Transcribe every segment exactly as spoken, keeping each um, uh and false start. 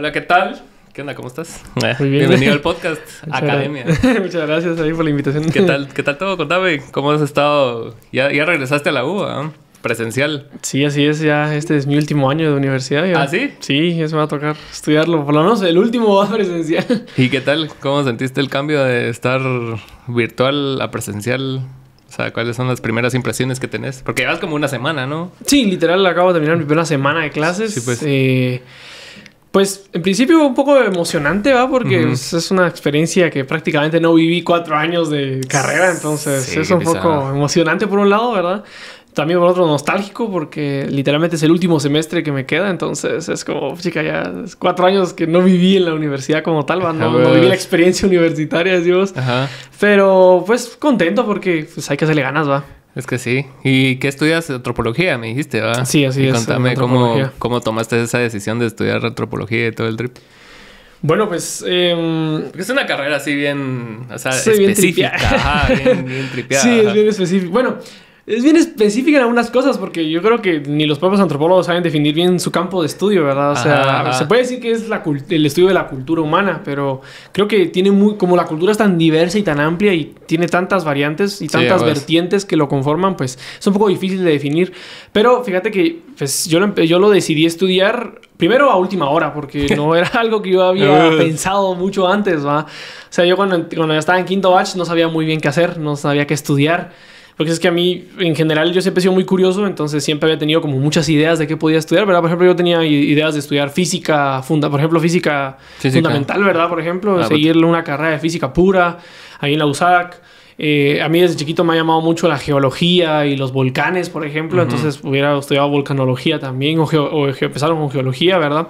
Hola, ¿qué tal? ¿Qué onda? ¿Cómo estás? Muy bien. Bienvenido al podcast Academia. Gra- Muchas gracias ahí por la invitación. ¿Qué tal? ¿Qué tal todo? Contame, ¿cómo has estado? Ya, ya regresaste a la U, ¿eh? Presencial. Sí, así es. Ya este es mi último año de universidad. Ya. ¿Ah, sí? Sí, eso me va a tocar estudiarlo. Por lo menos el último va presencial. ¿Y qué tal? ¿Cómo sentiste el cambio de estar virtual a presencial? O sea, ¿cuáles son las primeras impresiones que tenés? Porque llevas como una semana, ¿no? Sí, literal, acabo de terminar mi primera semana de clases. Sí, pues. Eh, pues, en principio, un poco emocionante, ¿va? Porque Uh-huh. pues, es una experiencia que prácticamente no viví cuatro años de carrera. Entonces, Sí, es un quizá. poco emocionante por un lado, ¿verdad? También por otro nostálgico porque literalmente es el último semestre que me queda. Entonces, es como, chica, ya es cuatro años que no viví en la universidad como tal, ¿va? No, Ajá, no viví la pues. experiencia universitaria, decimos. Ajá. Pero, pues, contento porque pues, hay que hacerle ganas, ¿va? Es que sí. ¿Y qué estudias? Antropología, me dijiste, ¿verdad? Sí, así y es, Contame cómo, antropología. cómo tomaste esa decisión de estudiar antropología y todo el trip. Bueno, pues... Eh, Porque es una carrera así bien, o sea, Sí, bien específica. tripeada. Ajá, bien, bien tripeada. sí, es ajá. bien específico. Bueno, es bien específica en algunas cosas porque yo creo que ni los propios antropólogos saben definir bien su campo de estudio, ¿verdad? O sea, Ajá, ajá. se puede decir que es la cult- el estudio de la cultura humana, pero creo que tiene muy... Como la cultura es tan diversa y tan amplia y tiene tantas variantes y Sí, tantas pues. vertientes que lo conforman, pues es un poco difícil de definir. Pero fíjate que pues, yo, lo, empe- yo lo decidí estudiar primero a última hora porque no era algo que yo había Uh. pensado mucho antes, ¿va? O sea, yo cuando, cuando estaba en quinto batch no sabía muy bien qué hacer, no sabía qué estudiar. Porque es que a mí, en general, yo siempre he sido muy curioso, entonces siempre había tenido como muchas ideas de qué podía estudiar, ¿verdad? Por ejemplo, yo tenía i- ideas de estudiar física, funda por ejemplo, física, Física. fundamental, ¿verdad? Por ejemplo, Ah, seguirle una carrera de física pura ahí en la U S A C. Eh, a mí desde chiquito me ha llamado mucho la geología y los volcanes, por ejemplo, Ujú. entonces hubiera estudiado volcanología también, o, geo- o ge- empezaron con geología, ¿verdad?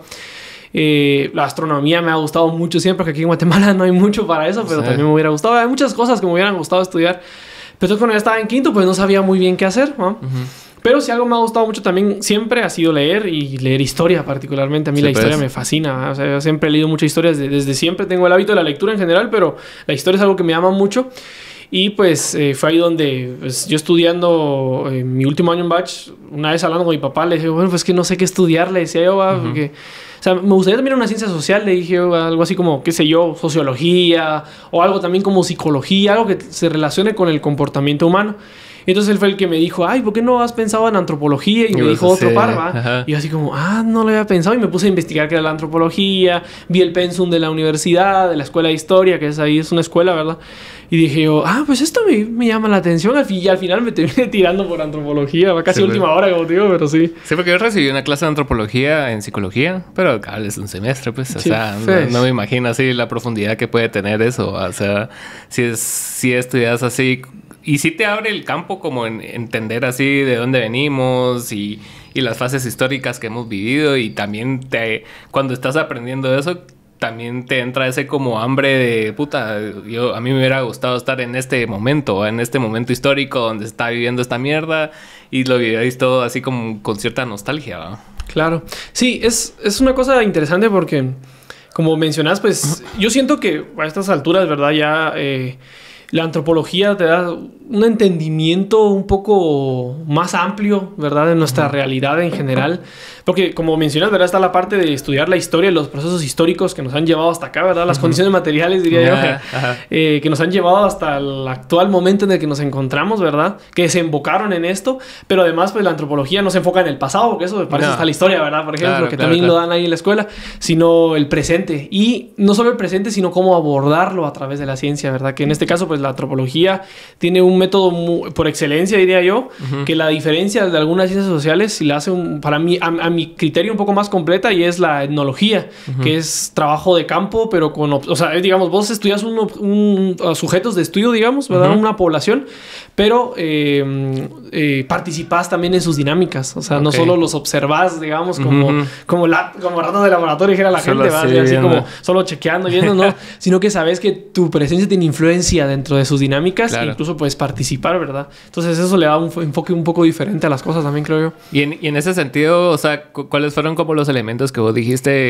Eh, la astronomía me ha gustado mucho siempre, porque aquí en Guatemala no hay mucho para eso, pero Sí. también me hubiera gustado. Hay muchas cosas que me hubieran gustado estudiar. Pero entonces cuando ya estaba en quinto, pues no sabía muy bien qué hacer, ¿no? Ujú. Pero si algo me ha gustado mucho también siempre ha sido leer y leer historia particularmente. A mí Sí, la historia pues. me fascina. O sea, yo siempre he leído muchas historias. de- desde siempre tengo el hábito de la lectura en general, pero la historia es algo que me llama mucho. Y pues eh, fue ahí donde pues, yo estudiando eh, mi último año en batch, una vez hablando con mi papá, le dije, bueno, pues que no sé qué estudiar, le decía yo, va, Ujú. porque... O sea, me gustaría también una ciencia social, le dije yo, algo así como, qué sé yo, sociología o algo también como psicología, algo que se relacione con el comportamiento humano. Entonces él fue el que me dijo, ay, ¿por qué no has pensado en antropología? Y me Y dijo vos, otro sí, par, ¿va? ajá. Y yo así como, ah, no lo había pensado. Y me puse a investigar qué era la antropología, vi el pensum de la universidad, de la escuela de historia, que es ahí, es una escuela, ¿verdad? Y dije yo, ah, pues esto me, me llama la atención. Al fin, y al final me terminé tirando por antropología, va casi Sí, última pues. hora, como te digo, pero sí. Sí, porque yo recibí una clase de antropología en psicología, pero cabal, es un semestre, pues. O Sí, sea, no, pues. no me imagino así la profundidad que puede tener eso. O sea, si, es, si estudias así... Y sí te abre el campo como en entender así de dónde venimos y, y las fases históricas que hemos vivido. Y también te, cuando estás aprendiendo eso, también te entra ese como hambre de puta. Yo, a mí me hubiera gustado estar en este momento, en este momento histórico donde está viviendo esta mierda. Y lo vivíais todo así como con cierta nostalgia, ¿no? Claro. Sí, es, es una cosa interesante porque, como mencionas, pues yo siento que a estas alturas, ¿verdad? Ya eh, la antropología te da un entendimiento un poco más amplio, ¿verdad? De nuestra realidad en general. Porque, como mencionas, ¿verdad? Está la parte de estudiar la historia y los procesos históricos que nos han llevado hasta acá, ¿verdad? Las condiciones materiales, diría yo, Ajá, ajá. eh, que nos han llevado hasta el actual momento en el que nos encontramos, ¿verdad? Que desembocaron en esto, pero además pues la antropología no se enfoca en el pasado, porque eso parece No. hasta la historia, ¿verdad? Por ejemplo, Claro, que claro, también claro. lo dan ahí en la escuela, sino el presente. Y no solo el presente, sino cómo abordarlo a través de la ciencia, ¿verdad? Que en este caso pues la antropología tiene un método mu- por excelencia, diría yo, Ujú. que la diferencia de algunas ciencias sociales, si la hace un- para mí, a, a mi criterio un poco más completa, y es la etnología, que es trabajo de campo, pero con, ob- o sea, digamos, vos estudias un, ob- un- uh, sujetos de estudio, digamos, ¿verdad? Ujú. Una población, pero eh, eh, participás también en sus dinámicas, o sea, no Ok. solo los observás, digamos, como, Ujú. como, la, como ratos de laboratorio, dijera la Solo gente, ¿va? así, Así, viendo. como solo chequeando, viendo, ¿no? Sino que sabes que tu presencia tiene influencia dentro de sus dinámicas, Claro. e incluso puedes participar, ¿verdad? Entonces eso le da un f- enfoque un poco diferente a las cosas también, creo yo. Y en, y en ese sentido, o sea, cu- ¿cuáles fueron como los elementos que vos dijiste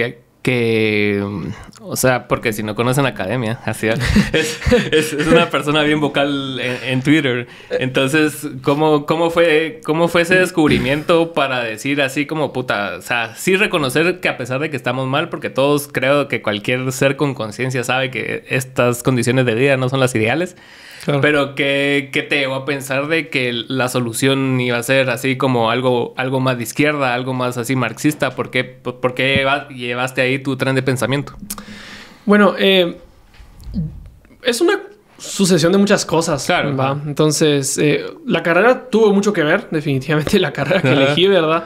que, o sea, porque si no conocen academia, así es, es, es una persona bien vocal en, en Twitter. Entonces, ¿cómo, cómo fue, cómo fue ese descubrimiento para decir así como puta? O sea, sí reconocer que a pesar de que estamos mal, porque todos creo que cualquier ser con conciencia sabe que estas condiciones de vida no son las ideales. Claro. Pero ¿qué, ¿qué te llevó a pensar de que la solución iba a ser así como algo, algo más de izquierda, algo más así marxista? ¿Por qué, por qué lleva, llevaste ahí tu tren de pensamiento? Bueno, eh, es una sucesión de muchas cosas. Claro. ¿Va? Entonces, eh, la carrera tuvo mucho que ver, definitivamente, la carrera que elegí, ¿verdad?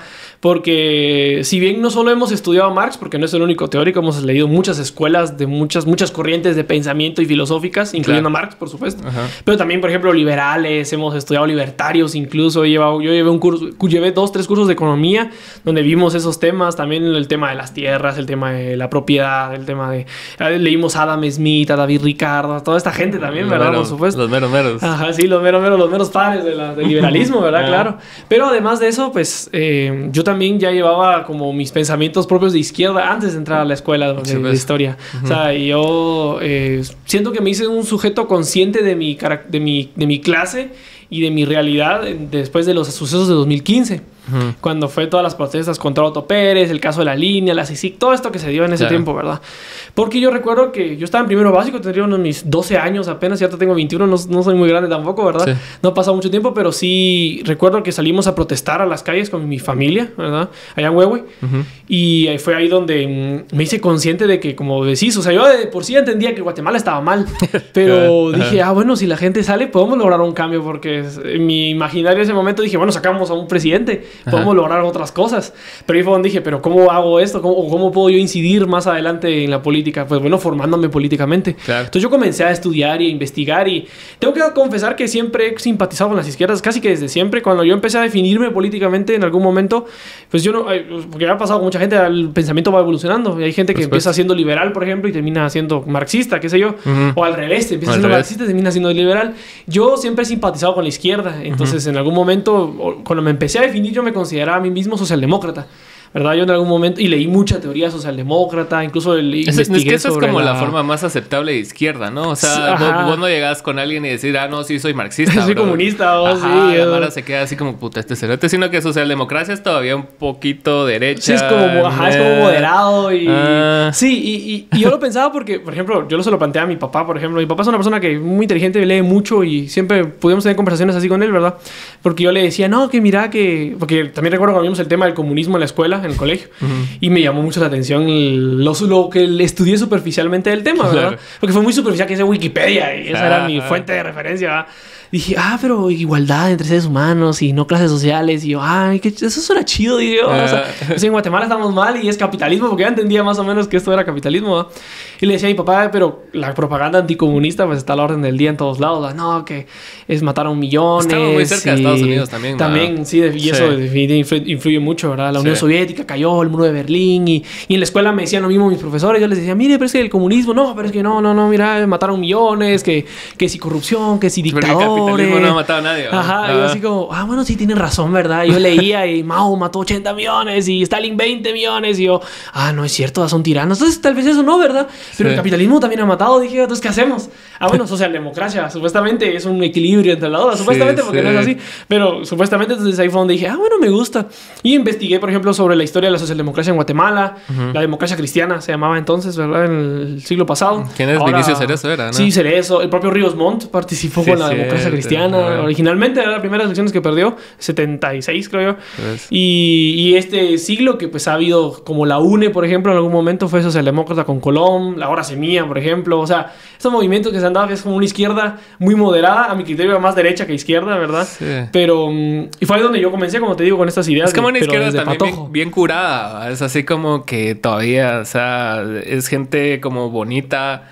Porque si bien no solo hemos estudiado Marx, porque no es el único teórico, hemos leído muchas escuelas de muchas, muchas corrientes de pensamiento y filosóficas, incluyendo claro. a Marx, por supuesto. Ajá. Pero también, por ejemplo, liberales, hemos estudiado libertarios incluso. He llevado, yo llevé un curso, llevé dos, tres cursos de economía donde vimos esos temas. También el tema de las tierras, el tema de la propiedad, el tema de... Leímos a Adam Smith, a David Ricardo, a toda esta gente también, ¿verdad? Mero, por supuesto. Los meros meros. Ajá, sí, los meros meros, los meros padres de la, del liberalismo, ¿verdad? Claro. Pero además de eso, pues, eh, yo también ya llevaba como mis pensamientos propios de izquierda antes de entrar a la escuela de, sí, pues. de historia. Uh-huh. O sea, yo eh, siento que me hice un sujeto consciente de mi, de mi, de mi clase y de mi realidad después de los sucesos de dos mil quince. Uh-huh. Cuando fue todas las protestas contra Otto Pérez, el caso de la línea, la C I C I C, todo esto que se dio en ese claro. tiempo, ¿verdad? Porque yo recuerdo que yo estaba en primero básico, tendría unos mis doce años apenas, ya tengo veintiuno, no, no soy muy grande tampoco, ¿verdad? Sí. No ha pasado mucho tiempo, pero sí recuerdo que salimos a protestar a las calles con mi familia, ¿verdad? Allá en Huehue. Uh-huh. Y fue ahí donde me hice consciente de que, como decís, o sea, yo de por sí entendía que Guatemala estaba mal, pero dije, ah, bueno, si la gente sale, podemos lograr un cambio, porque en mi imaginario en ese momento dije, bueno, sacamos a un presidente, podemos Ajá. lograr otras cosas. Pero ahí fue donde dije, pero ¿cómo hago esto? ¿Cómo, ¿Cómo puedo yo incidir más adelante en la política? Pues bueno, formándome políticamente. Claro. Entonces yo comencé a estudiar y a investigar y tengo que confesar que siempre he simpatizado con las izquierdas, casi que desde siempre. Cuando yo empecé a definirme políticamente en algún momento, pues yo no, porque ha pasado con mucha gente, el pensamiento va evolucionando. Y hay gente que empieza siendo liberal, por ejemplo, y termina siendo marxista, qué sé yo. Uh-huh. O al revés, empieza siendo marxista y termina siendo liberal. Yo siempre he simpatizado con la izquierda. Entonces uh-huh. en algún momento, cuando me empecé a definir, yo me consideraba a mí mismo socialdemócrata, ¿verdad? Yo en algún momento... Y leí mucha teoría socialdemócrata, incluso el, es, es que eso es como la... la forma más aceptable de izquierda, ¿no? O sea, vos, vos no llegás con alguien y decir, ah, no, sí, soy marxista. soy bro. comunista, o sí. La Mara se queda así como, puta, este cerote, sino que socialdemocracia es todavía un poquito derecha. Sí, es como, ajá, eh. es como moderado y... Ah. Sí, y, y, y yo lo pensaba porque, por ejemplo, yo lo se lo planteé a mi papá, por ejemplo. Mi papá es una persona que es muy inteligente, lee mucho y siempre pudimos tener conversaciones así con él, ¿verdad? Porque yo le decía, no, que mira que... Porque también recuerdo cuando vimos el tema del comunismo en la escuela, en el colegio. Uh-huh. Y me llamó mucho la atención lo, lo que estudié superficialmente del tema, ¿verdad? Claro. Porque fue muy superficial, que es de Wikipedia y esa ah, era mi ah, fuente de referencia, ¿verdad? Dije, ah, pero igualdad entre seres humanos y no clases sociales. Y yo, ay, que eso suena chido, digo yo. Uh. O sea, pues en Guatemala estamos mal y es capitalismo, porque ya entendía más o menos que esto era capitalismo, ¿verdad? Y le decía a mi papá, pero la propaganda anticomunista pues está a la orden del día en todos lados, ¿verdad? No, que es mataron millones. Estamos muy cerca y... de Estados Unidos también, ¿verdad? También, sí, y sí. eso definitivamente influye mucho, ¿verdad? La Unión sí. Soviética cayó, el muro de Berlín y, y en la escuela me decían lo mismo mis profesores. Yo les decía, mire, pero es que el comunismo, no, pero es que no, no, no, mira, mataron millones, que, que si corrupción, que si dictadores. No ha matado a nadie, ¿verdad? Ajá, ah. y yo así como, ah, bueno, sí tienen razón, ¿verdad? Yo leía y Mao mató ochenta millones y Stalin veinte millones y yo, ah, no es cierto, son tiranos. Entonces tal vez eso no, ¿verdad? Pero sí. el capitalismo también ha matado. Dije, entonces, ¿qué hacemos? Ah, bueno, socialdemocracia, supuestamente es un equilibrio entre las dos, supuestamente, sí, porque sí. no es así. Pero supuestamente, entonces ahí fue donde dije, ah, bueno, me gusta. Y investigué, por ejemplo, sobre la historia de la socialdemocracia en Guatemala, uh-huh. la democracia cristiana se llamaba entonces, ¿verdad? En el siglo pasado. ¿Quién es? Ahora, Vinicio Cerezo era, ¿no? Sí, Cerezo. El propio Ríos Montt participó sí, con la democracia sí, cristiana. Uh-huh. Originalmente era las primeras elecciones que perdió, setenta y seis creo yo. Pues. Y, y este siglo que pues ha habido como la U N E, por ejemplo, en algún momento fue socialdemócrata con Colom, la Hora Semilla, por ejemplo. O sea, estos movimientos que se han dado que es como una izquierda muy moderada, a mi criterio más derecha que izquierda, ¿verdad? Sí. Pero, y fue ahí donde yo comencé, como te digo, con estas ideas. Es como una de, izquierda también bien, bien curada. Es así como que todavía, o sea, es gente como bonita.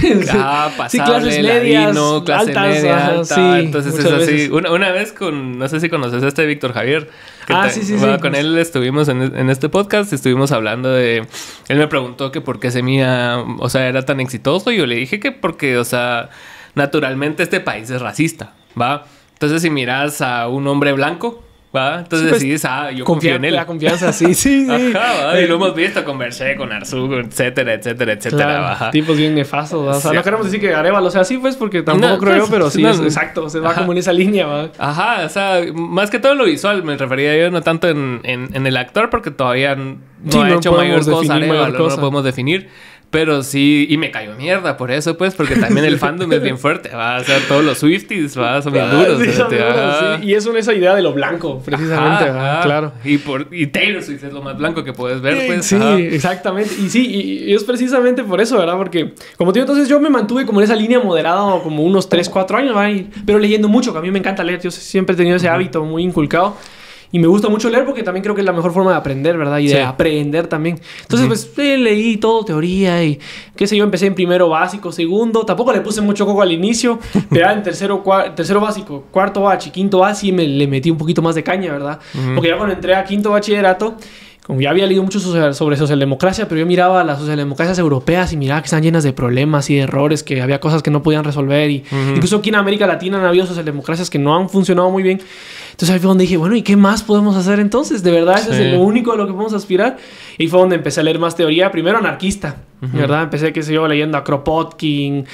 Ah, pasable, sí, clases medias, ladino, clase altas, media, alta. Sí, entonces es así. Una, una vez con, no sé si conoces a este Víctor Javier. Ah, te, sí, sí, bueno, sí. Con él estuvimos en, en este podcast, estuvimos hablando de... Él me preguntó que por qué Semilla, o sea, era tan exitoso. Y yo le dije que porque, o sea, naturalmente este país es racista, ¿va? Entonces si miras a un hombre blanco, ¿va? Entonces Sí, pues, decís, ah, yo Confia- confío en él. La confianza, sí, sí, sí. Ajá, ¿va? Y Eh, lo hemos visto, conversé con Arzu, etcétera, etcétera, etcétera. Claro, Ajá. tipos bien nefastos, ¿va? O sea, Sí. no queremos decir que Arevalo sea así, pues, porque tampoco No, creo pues, yo, pero sí, no, es no. exacto, se va Ajá. como en esa línea, ¿va? Ajá, o sea, más que todo en lo visual me refería yo, no tanto en, en, en el actor, porque todavía no Sí, ha no hecho podemos mayor cosa, definir Arevalo, mayor no lo cosa. podemos definir. Pero sí, y me cayó mierda por eso, pues, porque también el fandom es bien fuerte, va, o sea, todos los Swifties, va, son bien duros. Sí, son este, duros, ajá. sí. Y es una esa idea de lo blanco, precisamente, Ajá, ¿va? ajá. Claro. Y, por, y Taylor Swift es lo más blanco que puedes ver, pues. Sí, ajá. exactamente. Y sí, y, y es precisamente por eso, ¿verdad? Porque, como te digo, entonces yo me mantuve como en esa línea moderada como unos tres, cuatro años, ¿va? Y- pero leyendo mucho, que a mí me encanta leer. Yo siempre he tenido ese hábito muy inculcado. Y me gusta mucho leer porque también creo que es la mejor forma de aprender, ¿verdad? Y Sí. de aprender también. Entonces, Ujú. pues, eh, leí todo, teoría y qué sé yo, empecé en primero básico, segundo. Tampoco le puse mucho coco al inicio, pero ya en tercero, cua- tercero básico, cuarto bachi, quinto bachi, me le metí un poquito más de caña, ¿verdad? Ujú. Porque ya cuando entré a quinto bachillerato, como ya había leído mucho sobre, sobre socialdemocracia, pero yo miraba las socialdemocracias europeas y miraba que están llenas de problemas y de errores, que había cosas que no podían resolver. Y Ujú. incluso aquí en América Latina han habido socialdemocracias que no han funcionado muy bien. Entonces ahí fue donde dije, bueno, ¿y qué más podemos hacer entonces? De verdad, eso Sí. es lo único a lo que podemos aspirar. Y fue donde empecé a leer más teoría, primero anarquista, Ujú. ¿verdad? Empecé, qué sé yo, leyendo a Kropotkin,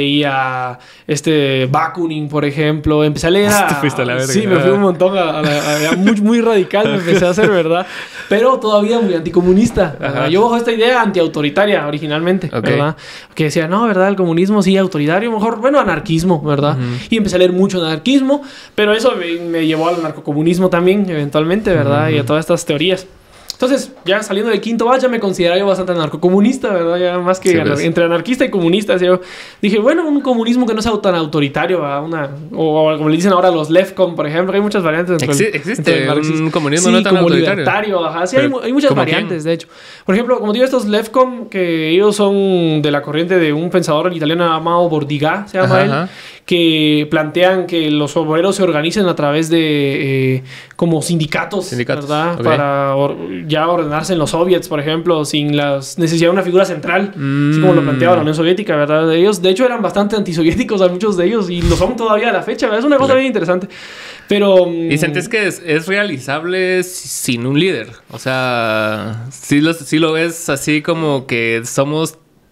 leía este Bakunin, por ejemplo. Empecé a leer a... Te fuiste a la verga. Sí, me fui un montón a, a la- a- a- muy, muy radical, me empecé a hacer, ¿verdad? Pero todavía muy anticomunista, ¿verdad? Ajá. Yo bajo esta idea antiautoritaria originalmente, Ok. ¿verdad? Que decía, no, ¿verdad? El comunismo sí, autoritario, mejor, bueno, anarquismo, ¿verdad? Ujú. Y empecé a leer mucho anarquismo, pero eso me, me llevó al narcocomunismo también, eventualmente, ¿verdad? Ujú. Y a todas estas teorías. Entonces, ya saliendo del quinto batch, ya me consideraba yo bastante anarcocomunista, ¿verdad? Ya más que Sí, anar- pues. entre anarquista y comunista. Así yo dije, bueno, un comunismo que no sea tan autoritario, ¿verdad? Una, o, o como le dicen ahora los leftcom, por ejemplo, hay muchas variantes. dentro Exi- del- existe dentro del marxismo. un comunismo Sí, no tan como autoritario. libertario, ajá. Sí, hay, Pero, mu- hay muchas ¿como variantes, de hecho. Por ejemplo, como digo, estos leftcom, que ellos son de la corriente de un pensador italiano llamado Bordiga, se llama Ajá, él, ajá. que plantean que los obreros se organicen a través de eh, como sindicatos, Sindicatos, ¿verdad? ok. Para or- ya ordenarse en los soviets, por ejemplo, sin la necesidad de una figura central, así como lo Mm. planteaba la Unión Soviética, ¿verdad? Ellos, de hecho, eran bastante antisoviéticos a muchos de ellos y lo son todavía a la fecha, ¿verdad? Es una cosa Claro. bien interesante. Pero... mm, ¿Y sentís que es, es realizable si- sin un líder? O sea, si lo, sí lo ves así como que somos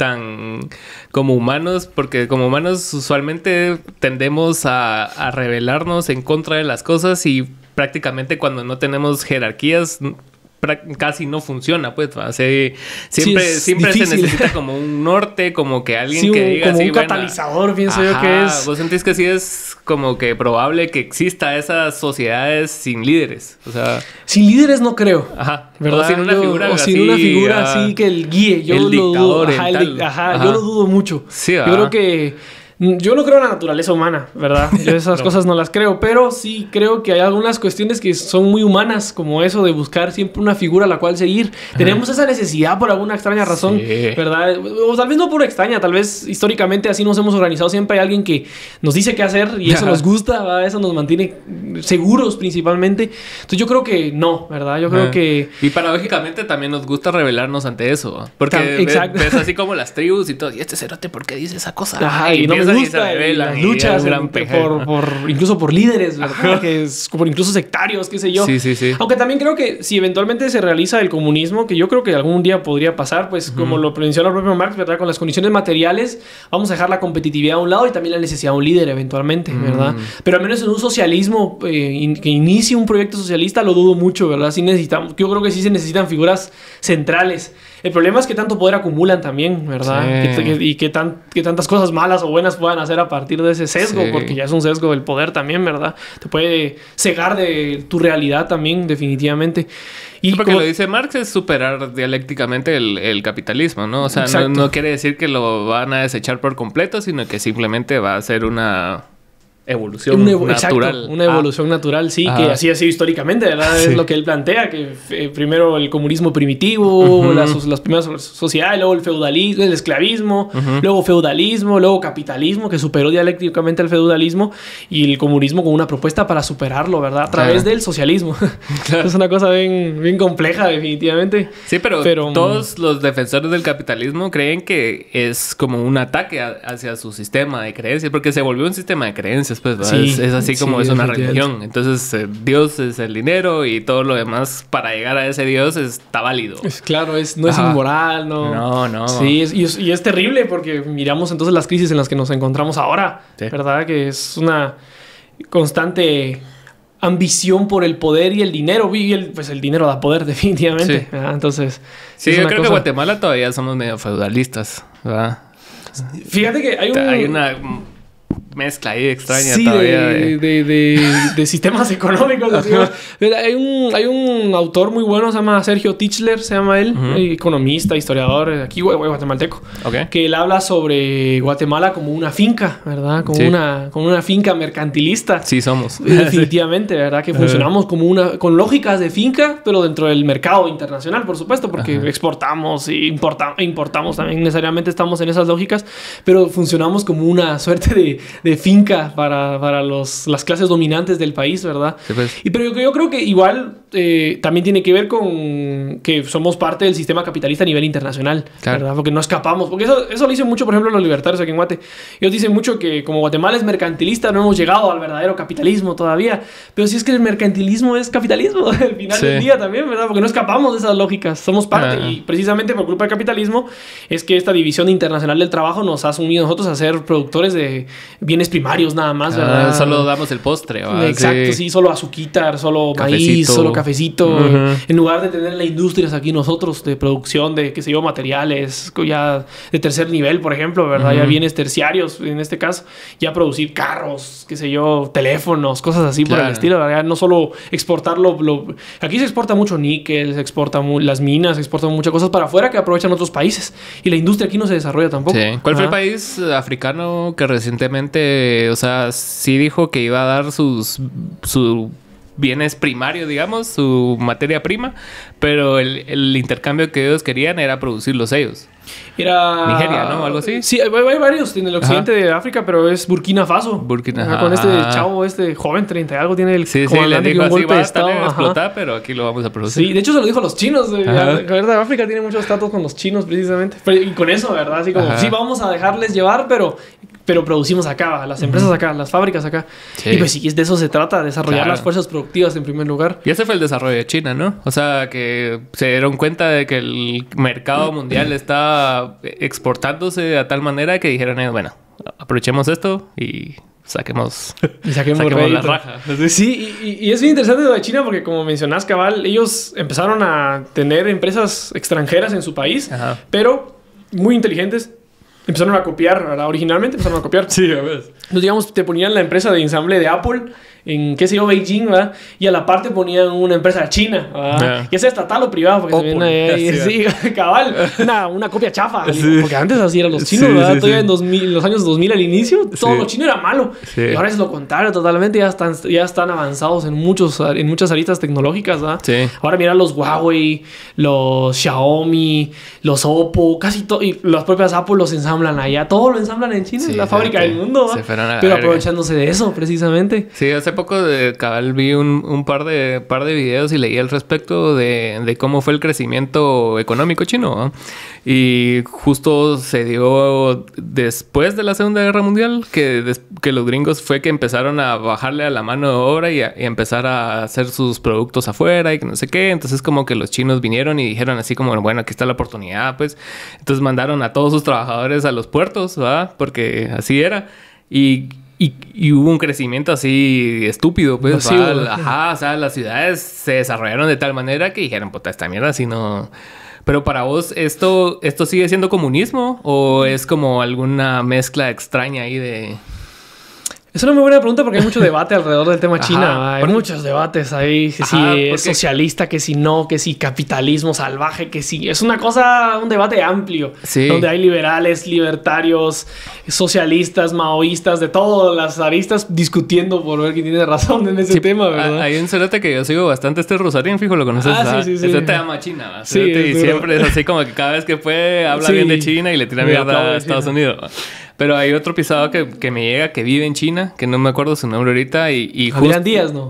tan como humanos, porque como humanos usualmente tendemos a, a rebelarnos en contra de las cosas y prácticamente cuando no tenemos jerarquías pra- casi no funciona, pues, ¿va? O sea, siempre, Sí, es siempre se difícil. necesita como un norte, como que alguien sí, que un- diga como así, un bueno, catalizador, pienso yo ajá, que es... ¿vos sentís que sí es como que probable que exista esas sociedades sin líderes? O sea, Sin líderes no creo. ajá. ¿Verdad? O sin una Yo- figura o sin así, una figura ah, así que el guíe. Yo el lo dudo. dictador, Ajá, el el dic- tal. ajá, Ajá. yo lo dudo mucho. Sí, yo ¿verdad? creo que... Yo no creo en la naturaleza humana, ¿verdad? Yo esas No. cosas no las creo, pero sí creo que hay algunas cuestiones que son muy humanas, como eso de buscar siempre una figura a la cual seguir. Tenemos esa necesidad por alguna extraña razón, Sí. ¿verdad? O tal vez no por extraña, tal vez históricamente así nos hemos organizado. Siempre hay alguien que nos dice qué hacer y eso Ajá. nos gusta, ¿verdad? Eso nos mantiene seguros principalmente. Entonces yo creo que no, ¿verdad? Yo creo Ajá. que... Y paradójicamente también nos gusta rebelarnos ante eso, ¿va? Porque Tam- ves, exacto. ves así como las tribus y todo. Y este cerote, ¿por qué dice esa cosa? Ajá, y, no me empiezan gusta se y rebelan las y luchas es un gran en- peje. por, por incluso por líderes, ¿verdad? Que es por incluso sectarios, qué sé yo. Sí, sí, sí. Aunque también creo que si eventualmente se realiza el comunismo, que yo creo que algún día podría pasar, pues como lo menciona el propio Marx, ¿verdad? Con las condiciones materiales, vamos a dejar la competitividad a un lado y también la necesidad de un líder eventualmente, ¿verdad? Mm. Pero al menos en un socialismo eh, in- que inicie un proyecto socialista lo dudo mucho, ¿verdad? Sí necesitamos, yo creo que sí se necesitan figuras centrales. El problema es que tanto poder acumulan también, ¿verdad? Sí. Que- que- y que, tan, que tantas cosas malas o buenas puedan hacer a partir de ese sesgo, Sí. porque ya es un sesgo del poder también, ¿verdad? Te puede cegar de tu realidad también, definitivamente. Y Porque como- lo dice Marx es superar dialécticamente el, el capitalismo, ¿no? O sea, no, Exacto. no quiere decir que lo van a desechar por completo, sino que simplemente va a ser una evolución Una evo- exacto, natural. una evolución natural, sí, Ajá. que así ha sido históricamente, ¿verdad? Sí. Es lo que él plantea, que eh, primero el comunismo primitivo, Ujú. las, las primeras sociedades, luego el feudalismo, el esclavismo, Ujú. luego feudalismo, luego capitalismo, que superó dialécticamente al feudalismo, y el comunismo con una propuesta para superarlo, ¿verdad? A través Claro. del socialismo. Es una cosa bien, bien compleja, definitivamente. Sí, pero, Pero, todos los defensores del capitalismo creen que es como un ataque a- hacia su sistema de creencias, porque se volvió un sistema de creencias creyentes, pues, ¿verdad? Sí, es, es así como sí, es una efectivamente. religión. Entonces, eh, Dios es el dinero y todo lo demás para llegar a ese Dios está válido. Es claro, es, no es Ajá. inmoral, no. No, no. Sí, es- y, es, y es terrible porque miramos entonces las crisis en las que nos encontramos ahora, Sí. ¿verdad? Que es una constante ambición por el poder y el dinero. Y el, pues el dinero da poder, definitivamente. Sí. ¿verdad? Entonces, Sí, es yo una creo que cosa- Guatemala todavía somos medio feudalistas, ¿verdad? Fíjate que hay un... Hay una mezcla ahí extraña Sí, todavía. de, de- de, de- de sistemas económicos. así, ¿no? hay, un, hay un autor muy bueno, se llama Sergio Tichler, se llama él, Ujú. eh, economista, historiador, eh, aquí gua- guatemalteco, Ok. que él habla sobre Guatemala como una finca, ¿verdad? Como, Sí. una, como una finca mercantilista. Sí somos. Definitivamente, ¿verdad? Que funcionamos como una, con lógicas de finca, pero dentro del mercado internacional, por supuesto, porque Ajá. exportamos y importa- importamos también, necesariamente estamos en esas lógicas, pero funcionamos como una suerte de, de finca para, para los, las clases dominantes del país, ¿verdad? Sí, pues. Y, pero yo, yo creo que igual eh, también tiene que ver con que somos parte del sistema capitalista a nivel internacional, Claro. ¿verdad? Porque no escapamos. Porque eso, eso lo dicen mucho, por ejemplo, los libertarios aquí en Guate. Ellos dicen mucho que como Guatemala es mercantilista, no hemos llegado al verdadero capitalismo todavía. Pero si es que el mercantilismo es capitalismo al final Sí. del día también, ¿verdad? Porque no escapamos de esas lógicas. Somos parte. Ajá. Y precisamente por culpa del capitalismo es que esta división internacional del trabajo nos ha asumido a nosotros a ser productores de bienes primarios nada más, Ah, ¿verdad? solo damos el postre, ¿va? Exacto, sí, solo azuquitar, solo maíz, Cafecito. solo cafecito. Ujú. En lugar de tener la industria aquí nosotros de producción de, qué sé yo, materiales ya de tercer nivel, por ejemplo, ¿verdad? Ujú. Ya bienes terciarios, en este caso, ya producir carros, qué sé yo, teléfonos, cosas así por el Claro. estilo, ¿verdad? No solo exportarlo. Lo... Aquí se exporta mucho níquel, se exporta mu- las minas, se exportan muchas cosas para afuera que aprovechan otros países. Y la industria aquí no se desarrolla tampoco. Sí. ¿Cuál fue el Ajá. país africano que recientemente, o sea, sí dijo que iba a dar sus, su bienes primarios, digamos, su materia prima, pero el, el intercambio que ellos querían era producirlos ellos? Era... Nigeria, ¿no? Algo así. Sí, hay, hay varios en el occidente de África, pero es Burkina Faso. Burkina, Ajá, con este ajá. chavo, este joven, treinta y algo, tiene el Sí, sí, le comandante que dijo un así, golpe va de a estar estado. a Ajá. explotar, pero aquí lo vamos a producir. Sí, de hecho se lo dijo a los chinos. eh, Ajá. La verdad, África tiene muchos tratos con los chinos, precisamente. Pero- y con eso, ¿verdad? Así como, Ajá. sí, vamos a dejarles llevar, pero, pero producimos acá, las empresas acá, las fábricas acá. Sí. Y pues sí, de eso se trata, desarrollar Claro. las fuerzas productivas en primer lugar. Y ese fue el desarrollo de China, ¿no? O sea, que se dieron cuenta de que el mercado mundial está exportándose a tal manera que dijeron, eh, bueno, aprovechemos esto y saquemos, Y saquemos, saquemos la rédito. raja. Sí, y, y- y es bien interesante lo de China porque como mencionás, cabal, ellos empezaron a tener empresas extranjeras en su país, Ajá. pero muy inteligentes. Empezaron a copiar, ¿verdad? Originalmente empezaron a copiar. Sí, a ver. Entonces, digamos, te ponían la empresa de ensamble de Apple en, qué sé yo, Beijing, ¿verdad? Y a la parte ponían una empresa china, ¿verdad? Yeah. Ya sea estatal o privada, porque Opel, también hay, así, sí, cabal, una, una copia chafa. Sí. Porque antes así eran los chinos, Sí, ¿verdad? sí, Todavía sí. en, dos mil, en los años dos mil al inicio, todo Sí. lo chino era malo. Sí. Y ahora es lo contrario, totalmente. Ya están, ya están avanzados en, muchos, en muchas aristas tecnológicas, ¿verdad? Sí. Ahora mira los Huawei, los Xiaomi, los Oppo, casi todo. Y las propias Apple los ensamblan allá. Todo lo ensamblan en China, Sí, es la fábrica fíjate. del mundo, Se ¿va? fueron a la Pero verga. aprovechándose de eso, precisamente. Sí, hace poco de cabal vi un, un par de par de videos y leí al respecto de, de cómo fue el crecimiento económico chino, ¿no? Y justo se dio después de la Segunda Guerra Mundial que, des- que los gringos fue que empezaron a bajarle a la mano de obra y a, y a empezar a hacer sus productos afuera y que no sé qué. Entonces como que los chinos vinieron y dijeron así como, bueno, aquí está la oportunidad, pues. Entonces mandaron a todos sus trabajadores a los puertos, ¿verdad? Porque así era. Y, y, y hubo un crecimiento así estúpido, pues. Masivo, ¿va? ¿no? Ajá, o sea, las ciudades se desarrollaron de tal manera que dijeron, puta, esta mierda así no... Pero para vos, ¿esto, ¿esto sigue siendo comunismo? ¿O es como alguna mezcla extraña ahí de...? Es una muy buena pregunta porque hay mucho debate alrededor del tema Ajá, China. ¿va? Hay porque- muchos debates ahí. Que si Ajá, es porque- socialista, que si no, que si capitalismo salvaje, que si... Es una cosa, un debate amplio. Sí. Donde hay liberales, libertarios, socialistas, maoístas, de todas las aristas discutiendo por ver quién tiene razón en ese Sí, tema, a- ¿verdad? Hay un cerote que yo sigo bastante, este Rosarín, fijo, lo conoces. Ah, sí, ¿verdad? sí, sí. Ese te ama China, ¿va? Sí, Cerote, y es siempre es duro. así como que cada vez que puede habla Sí. bien de China y le tira Me mierda aplaude a de Estados China. Unidos. ¿va? Pero hay otro pisado que, que me llega que vive en China, que no me acuerdo su nombre ahorita y, y Adrián justo- Díaz, ¿no?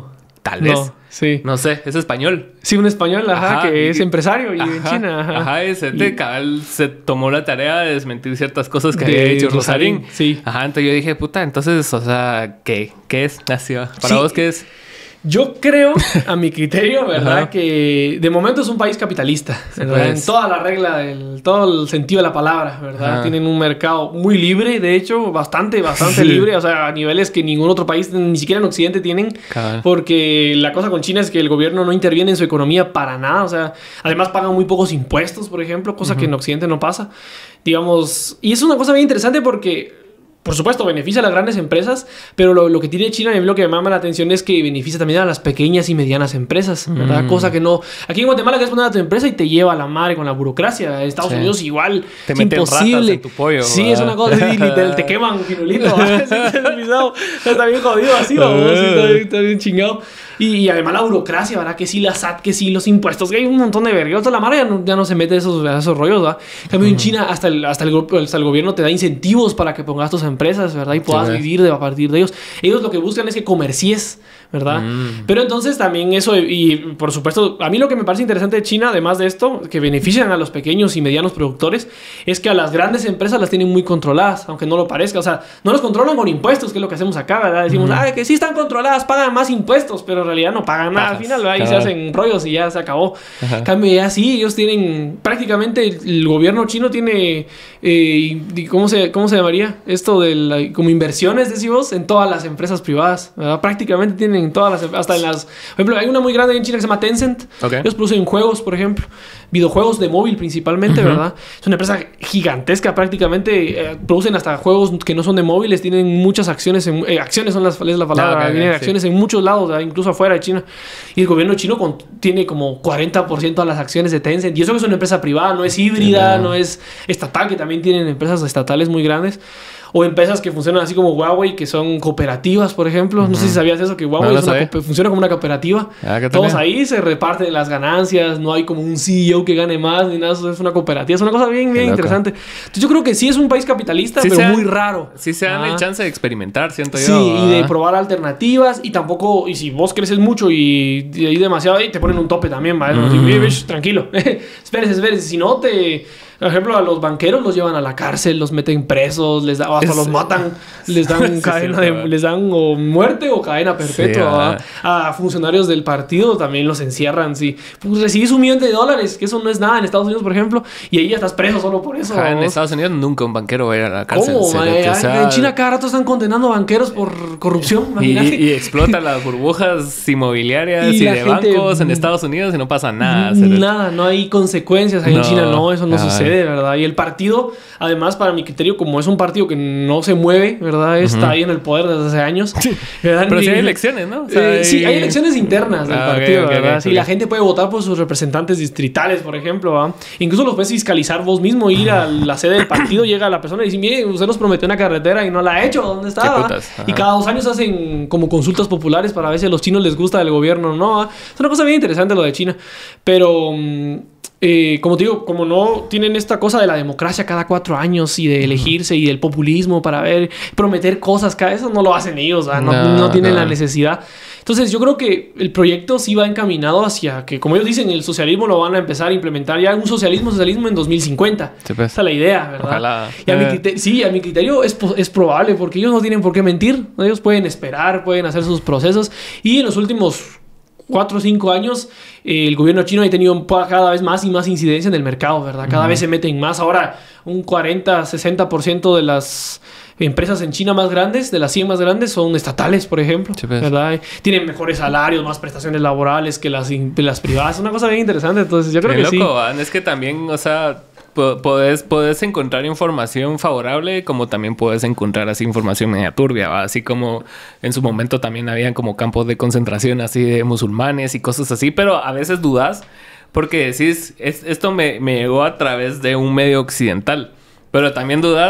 tal vez. No, sí. No sé, es español. Sí, un español, ajá, Ajá, que y- es empresario y Ajá, en China, ajá. Ajá, ese Y- de cabal se tomó la tarea de desmentir ciertas cosas que De había hecho Rosarín, Rosarín. sí. Ajá, entonces yo dije, puta, entonces, o sea, ¿qué? ¿Qué es? Así va. ¿Para Sí. vos qué es? Yo creo, a mi criterio, ¿verdad? Ajá. Que de momento es un país capitalista, ¿verdad? pues. En toda la regla, del, todo el sentido de la palabra, ¿verdad? Ajá. Tienen un mercado muy libre, de hecho, bastante, bastante Sí. libre, o sea, a niveles que ningún otro país, ni siquiera en Occidente, tienen. Cabal. Porque la cosa con China es que el gobierno no interviene en su economía para nada, o sea, además pagan muy pocos impuestos, por ejemplo, cosa que en Occidente no pasa, digamos, y es una cosa bien interesante porque por supuesto, beneficia a las grandes empresas, pero lo, lo que tiene China, a mí lo que me llama la atención es que beneficia también a las pequeñas y medianas empresas, ¿verdad? Mm. Cosa que no... Aquí en Guatemala quieres poner a tu empresa y te lleva a la madre con la burocracia. En Estados Sí. Unidos igual. Te es meten ratas imposible. en tu pollo, Sí, ¿verdad? es una cosa así, literal, te queman finulito. ¿verdad? Sí, te has pisado. Está bien jodido así, ¿no? Sí, está, bien, está bien chingado. Y, y además la burocracia, ¿verdad? Que sí, la S A T, que sí, los impuestos, que hay un montón de verga. La mara ya no, ya no se mete esos, esos rollos, ¿verdad? En cambio, en China hasta el, hasta, el, go- hasta el gobierno te da incentivos para que pongas tus empresas, ¿verdad? Y puedas ¿ves? vivir de, a partir de ellos. Ellos lo que buscan es que comercies, ¿verdad? Mm. Pero entonces también eso, y por supuesto, a mí lo que me parece interesante de China, además de esto, que benefician a los pequeños y medianos productores, es que a las grandes empresas las tienen muy controladas, aunque no lo parezca. O sea, no los controlan con impuestos, que es lo que hacemos acá, ¿verdad? Decimos, ah, que sí están controladas, pagan más impuestos, pero en realidad no pagan nada. Al Pajas, final, ¿verdad? Y se cabal. hacen rollos y ya se acabó. Ajá. En cambio, ya sí, ellos tienen, prácticamente el, el gobierno chino tiene, eh, y- ¿cómo se, cómo se llamaría? Esto de la- como inversiones, decimos, en todas las empresas privadas, ¿verdad? Prácticamente tienen en todas las, hasta en las, por ejemplo, hay una muy grande en China que se llama Tencent. Ok. Ellos producen juegos, por ejemplo, videojuegos de móvil principalmente, Ujú. ¿verdad? Es una empresa gigantesca, prácticamente eh, producen hasta juegos que no son de móviles, tienen muchas acciones, en, eh, acciones son las, es la palabra, Ah, ok, ok, tienen sí. acciones en muchos lados, ¿verdad? Incluso afuera de China. Y el gobierno chino con- tiene como cuarenta por ciento de las acciones de Tencent. Y eso que es una empresa privada, no es híbrida, Ajá. no es estatal, que también tienen empresas estatales muy grandes. O empresas que funcionan así como Huawei, que son cooperativas, por ejemplo. No sé si sabías eso, que Huawei No lo es una sabía. coope- funciona como una cooperativa. Ah, ¿qué tal? Todos ahí se reparten las ganancias, no hay como un C E O que gane más ni nada, eso es una cooperativa. Es una cosa bien, bien Qué loco. interesante. Entonces yo creo que sí es un país capitalista, Sí pero se dan- muy raro. Sí se dan Ah. el chance de experimentar, siento Sí, yo. y de ¿verdad? probar alternativas y tampoco, y si vos creces mucho y, y hay demasiado ahí, te ponen un tope también, ¿vale? Mm. Así, "Eh, bish, tranquilo, espérese, espérese, si no te... Por ejemplo, a los banqueros los llevan a la cárcel, los meten presos, les da, o hasta Es- los matan, les dan Sí, cadena cierto, de, ¿verdad? les dan o muerte o cadena perpetua. Sí, ¿verdad? A funcionarios del partido también los encierran, sí. Pues recibís un millón de dólares, que eso no es nada en Estados Unidos, por ejemplo, y ahí ya estás preso solo por eso. Ajá, en ¿no? Estados Unidos nunca un banquero va a ir a la cárcel. ¿Cómo? cerote, mae? o sea, En China cada rato están condenando banqueros por corrupción. y, imagínate. y explota las burbujas inmobiliarias Y y, la de gente- bancos en Estados Unidos y no pasa nada. cerote. Nada, no hay consecuencias. Ahí en No, China no, eso no cabal. sucede, ¿verdad? Y el partido, además, para mi criterio, como es un partido que no se mueve, ¿verdad? Está ahí en el poder desde hace años. ¿verdad? Pero sí Ni- hay elecciones, ¿no? O Eh, sea, Sí, hay elecciones internas del Ah, ok, partido, ok, ¿verdad? ok, Sí, ok. la gente puede votar por sus representantes distritales, por ejemplo, ¿va? Incluso los puedes fiscalizar vos mismo, ir a la sede del partido, llega la persona y dice, mire, usted nos prometió una carretera y no la ha hecho, ¿dónde está? Qué va?" putas, ajá. Y cada dos años hacen como consultas populares para ver si a los chinos les gusta el gobierno o no. ¿va? Es una cosa bien interesante lo de China, pero... mm, eh, como te digo, como no tienen esta cosa de la democracia cada cuatro años y de elegirse y del populismo para ver, prometer cosas, cada eso no lo hacen ellos, ¿va? no, No, no tienen no. la necesidad. Entonces yo creo que el proyecto sí va encaminado hacia que, como ellos dicen, el socialismo lo van a empezar a implementar ya un socialismo, socialismo en dos mil cincuenta. Sí, pues. Esa es la idea, ¿verdad? Ojalá. Y a mi Eh. criterio, sí, a mi criterio es, po- es probable porque ellos no tienen por qué mentir. ¿no? Ellos pueden esperar, pueden hacer sus procesos y en los últimos cuatro o cinco años eh, el gobierno chino ha tenido cada vez más y más incidencia en el mercado, ¿verdad? Cada vez se meten más. Ahora un cuarenta, sesenta por ciento de las empresas en China más grandes, de las cien más grandes, son estatales, por ejemplo, Sí, pues. ¿verdad? Tienen mejores salarios, más prestaciones laborales que las, in- que las privadas. Es una cosa bien interesante. Entonces yo creo Qué que sí. loco, ¿va? Es que también, o sea, po- podés, podés encontrar información favorable como también puedes encontrar así información media turbia, ¿va? Así como en su momento también habían como campos de concentración así de musulmanes y cosas así, pero a veces dudas porque decís, es, esto me, me llegó a través de un medio occidental, pero también dudas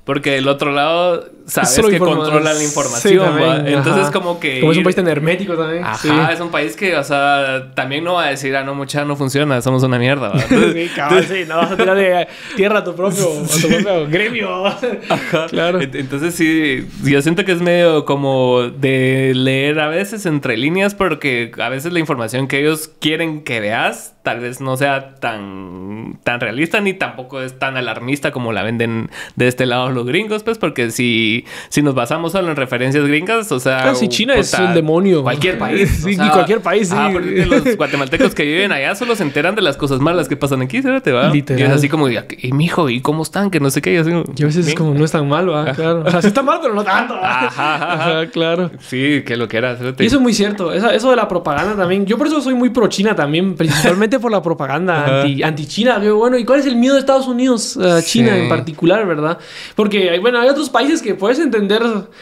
Porque del otro lado sabes Solo que informa- controlan la Sí, información, también, ¿va? Entonces ajá. como que... Como es un ir- país tan hermético también. Ajá, Sí. es un país que, o sea, también no va a decir, ah, no, mucha, no funciona, somos una mierda, ¿va? Entonces, Sí, cabrón, sí, no vas a tirar de tierra a tu propio, a tu propio gremio. Ajá. Claro. Ent- Entonces sí, yo siento que es medio como de leer a veces entre líneas porque a veces la información que ellos quieren que veas tal vez no sea tan, tan realista ni tampoco es tan alarmista como la venden de este lado los gringos, pues porque si, si nos basamos solo en referencias gringas, o sea... Ah, sí, China es puta, un demonio. Cualquier país. Sí, o sea, y cualquier país, sí. Ah, porque los guatemaltecos que viven allá solo se enteran de las cosas malas que pasan aquí, ¿sí? ¿Te va? Literal. Y es así como, y mijo, ¿y cómo están? Que no sé qué. Y así, Y a veces es bien. como, no es tan mal, ¿va? Claro. O sea, sí está mal, pero no tanto. ¿va? Ajá, ajá, ajá. Ajá, claro. Sí, que lo que era. Y eso es muy cierto. Eso, eso de la propaganda también. Yo por eso soy muy pro China también. Principalmente por la propaganda Ajá. anti, anti-China. Yo, bueno, ¿y cuál es el miedo de Estados Unidos a China Sí. en particular, verdad? Porque, hay- bueno, hay otros países que puedes entender...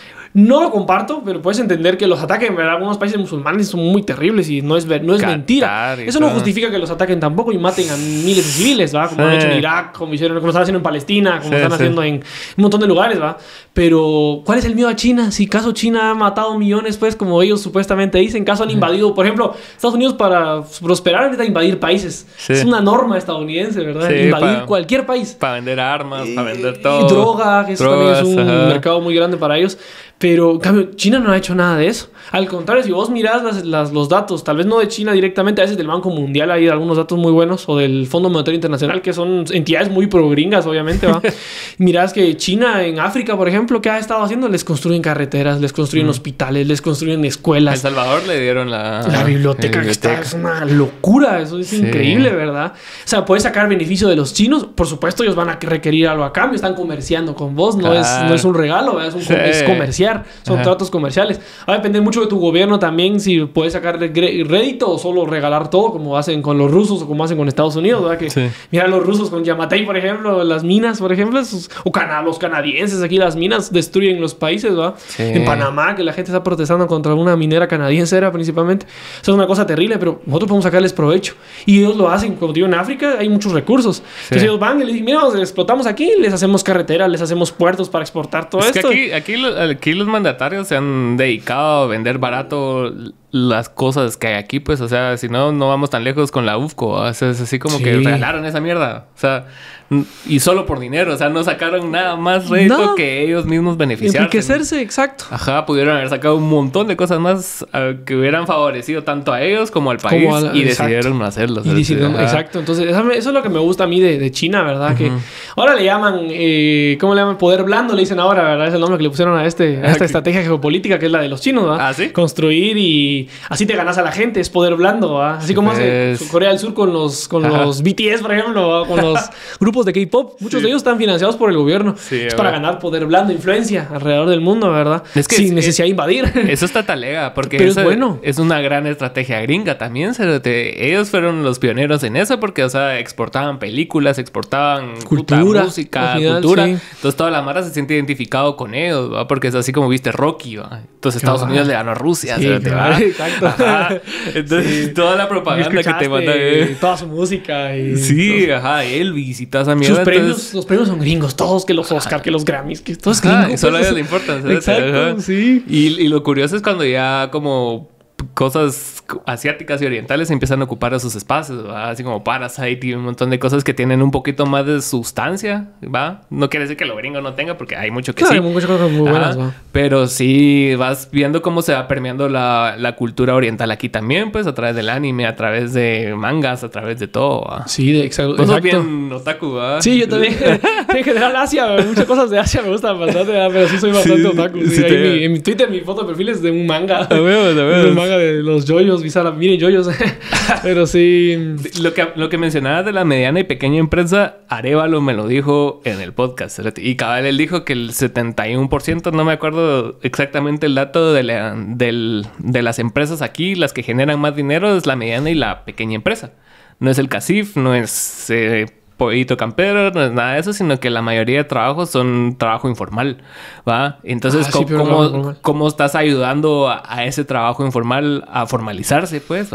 No lo comparto, pero puedes entender que los ataques en algunos países musulmanes son muy terribles y no es, ver- no es Qatar mentira. y Eso no todo. justifica que los ataquen tampoco y maten a miles de civiles, ¿va? Como Sí. han hecho en Irak, como, hicieron, como están haciendo en Palestina, como Sí, están sí. haciendo en un montón de lugares, ¿va? Pero, ¿cuál es el miedo a China? Si caso China ha matado millones, pues, como ellos supuestamente dicen, caso han invadido, por ejemplo, Estados Unidos para prosperar necesita invadir países. Sí. Es una norma estadounidense, ¿verdad? Sí, Invadir pa- cualquier país. Para vender armas, para vender Y todo. droga, que eso Drogas, también es un ajá. mercado muy grande para ellos. Pero, en cambio, China no ha hecho nada de eso. Al contrario, si vos mirás las, las- los datos, tal vez no de China directamente, a veces del Banco Mundial hay algunos datos muy buenos, o del Fondo Monetario Internacional, que son entidades muy pro-gringas, obviamente, ¿va? Mirás que China en África, por ejemplo, ¿qué ha estado haciendo? Les construyen carreteras, les construyen hospitales, les construyen A escuelas. El Salvador le dieron la... La biblioteca que está es una locura, eso es Sí. increíble, ¿verdad? O sea, puedes sacar beneficio de los chinos, por supuesto ellos van a requerir algo a cambio, están comerciando con vos, no, es, Claro. no es un regalo, ¿verdad? Es, un, Sí. es comerciar, son Ajá. tratos comerciales. Va a depender mucho de tu gobierno también si puedes sacar gre- rédito o solo regalar todo como hacen con los rusos o como hacen con Estados Unidos, ¿verdad? Que Sí. mira los rusos con Yamatei, por ejemplo, las minas, por ejemplo, esos- o cana- los canadienses aquí las minas destruyen los países, ¿verdad? Sí. En Panamá, que la gente está protestando contra una minera canadiense era principalmente. Eso es una cosa terrible, pero nosotros podemos sacarles provecho. Y ellos lo hacen, como digo, en África hay muchos recursos. Entonces ellos van y les dicen, mira, nos explotamos aquí, les hacemos carreteras, les hacemos puertos para exportar todo Es que esto. aquí, aquí, lo- aquí los mandatarios se han dedicado a vender barato las cosas que hay aquí, pues, o sea, si no, no vamos tan lejos con la U F C O, o sea, es así como Sí. que regalaron esa mierda, o sea, n- y solo por dinero, o sea, no sacaron nada más rédito No. que ellos mismos beneficiarse. Enriquecerse, exacto. Ajá, pudieron haber sacado un montón de cosas más ah, que hubieran favorecido tanto a ellos como al país Como a la- y exacto. decidieron no hacerlo. Y ¿sabes? decidieron- Ajá. exacto. Entonces, eso, me- eso es lo que me gusta a mí de, de China, ¿verdad? Que ahora le llaman, eh, ¿cómo le llaman? Poder blando, le dicen ahora, ¿verdad? Es el nombre que le pusieron a, este, a Ah, esta que- estrategia geopolítica que es la de los chinos, ¿verdad? ¿Ah, sí? Construir y así te ganas a la gente, es poder blando, ¿verdad? Así como hace Pues- Corea del Sur con los, con Ajá. los B T S, por ejemplo, ¿verdad? Con los grupos de K-pop. Muchos Sí. de ellos están financiados por el gobierno. Sí, es para ¿verdad? ganar poder blando, influencia alrededor del mundo, ¿verdad? Es que Sin es- necesidad de invadir. Eso está talega, porque Pero es esa bueno. es una gran estrategia gringa también. cerote. Ellos fueron los pioneros en eso porque, o sea, exportaban películas, exportaban puta, Cultura, música, al final, cultura. sí. Entonces toda la mara se siente identificado con ellos, ¿va? Porque es así como viste Rocky, ¿va? Entonces Estados Cabal. Unidos le ganó a Rusia, Sí, cerote, cabal, ¿va? exacto. Ajá. Entonces Sí. toda la propaganda que te Escuchaste manda... eh, toda su música y Sí, ajá, Elvis y toda esa mierda. sus premios, entonces- los premios son gringos, todos que los Oscar, que los Grammys, que todo es Ajá, gringo. y solo a pues. ellos le importa. cerote, Exacto, ajá. sí. Y, y lo curioso es cuando ya como cosas asiáticas y orientales empiezan a ocupar esos espacios, ¿va? Así como Parasite y un montón de cosas que tienen un poquito más de sustancia, ¿va? No quiere decir que lo gringo no tenga, porque hay mucho que Claro, sí. hay muchas cosas muy buenas, Ajá. ¿va? Pero sí vas viendo cómo se va permeando la, la cultura oriental aquí también, pues a través del anime, a través de mangas, a través de todo, ¿va? Sí, de, exa- Vos sos exacto. bien otaku, ¿va? Sí, yo también. En general, Asia, muchas cosas de Asia me gustan bastante, ¿verdad? Pero sí soy bastante Sí, otaku. Sí, sí ahí te- mi- en mi Twitter, mi foto de perfil es de un manga. A huevos, a Es huevos. un manga de los yoyos, Bizarra. Miren, yoyos. Pero sí. Lo que, lo que mencionabas de la mediana y pequeña empresa, Arevalo me lo dijo en el podcast. cerote. Y cabal, él dijo que el setenta y uno por ciento, no me acuerdo exactamente el dato de, la- del- de las empresas aquí, las que generan más dinero es la mediana y la pequeña empresa. No es el CACIF, no es eh, Pollito Campero, no es nada de eso, sino que la mayoría de trabajos son trabajo informal, ¿va? Entonces, Ah, sí, ¿cómo, pero cómo- trabajo informal. cómo estás ayudando a, a ese trabajo informal a formalizarse, pues? ¿Vas?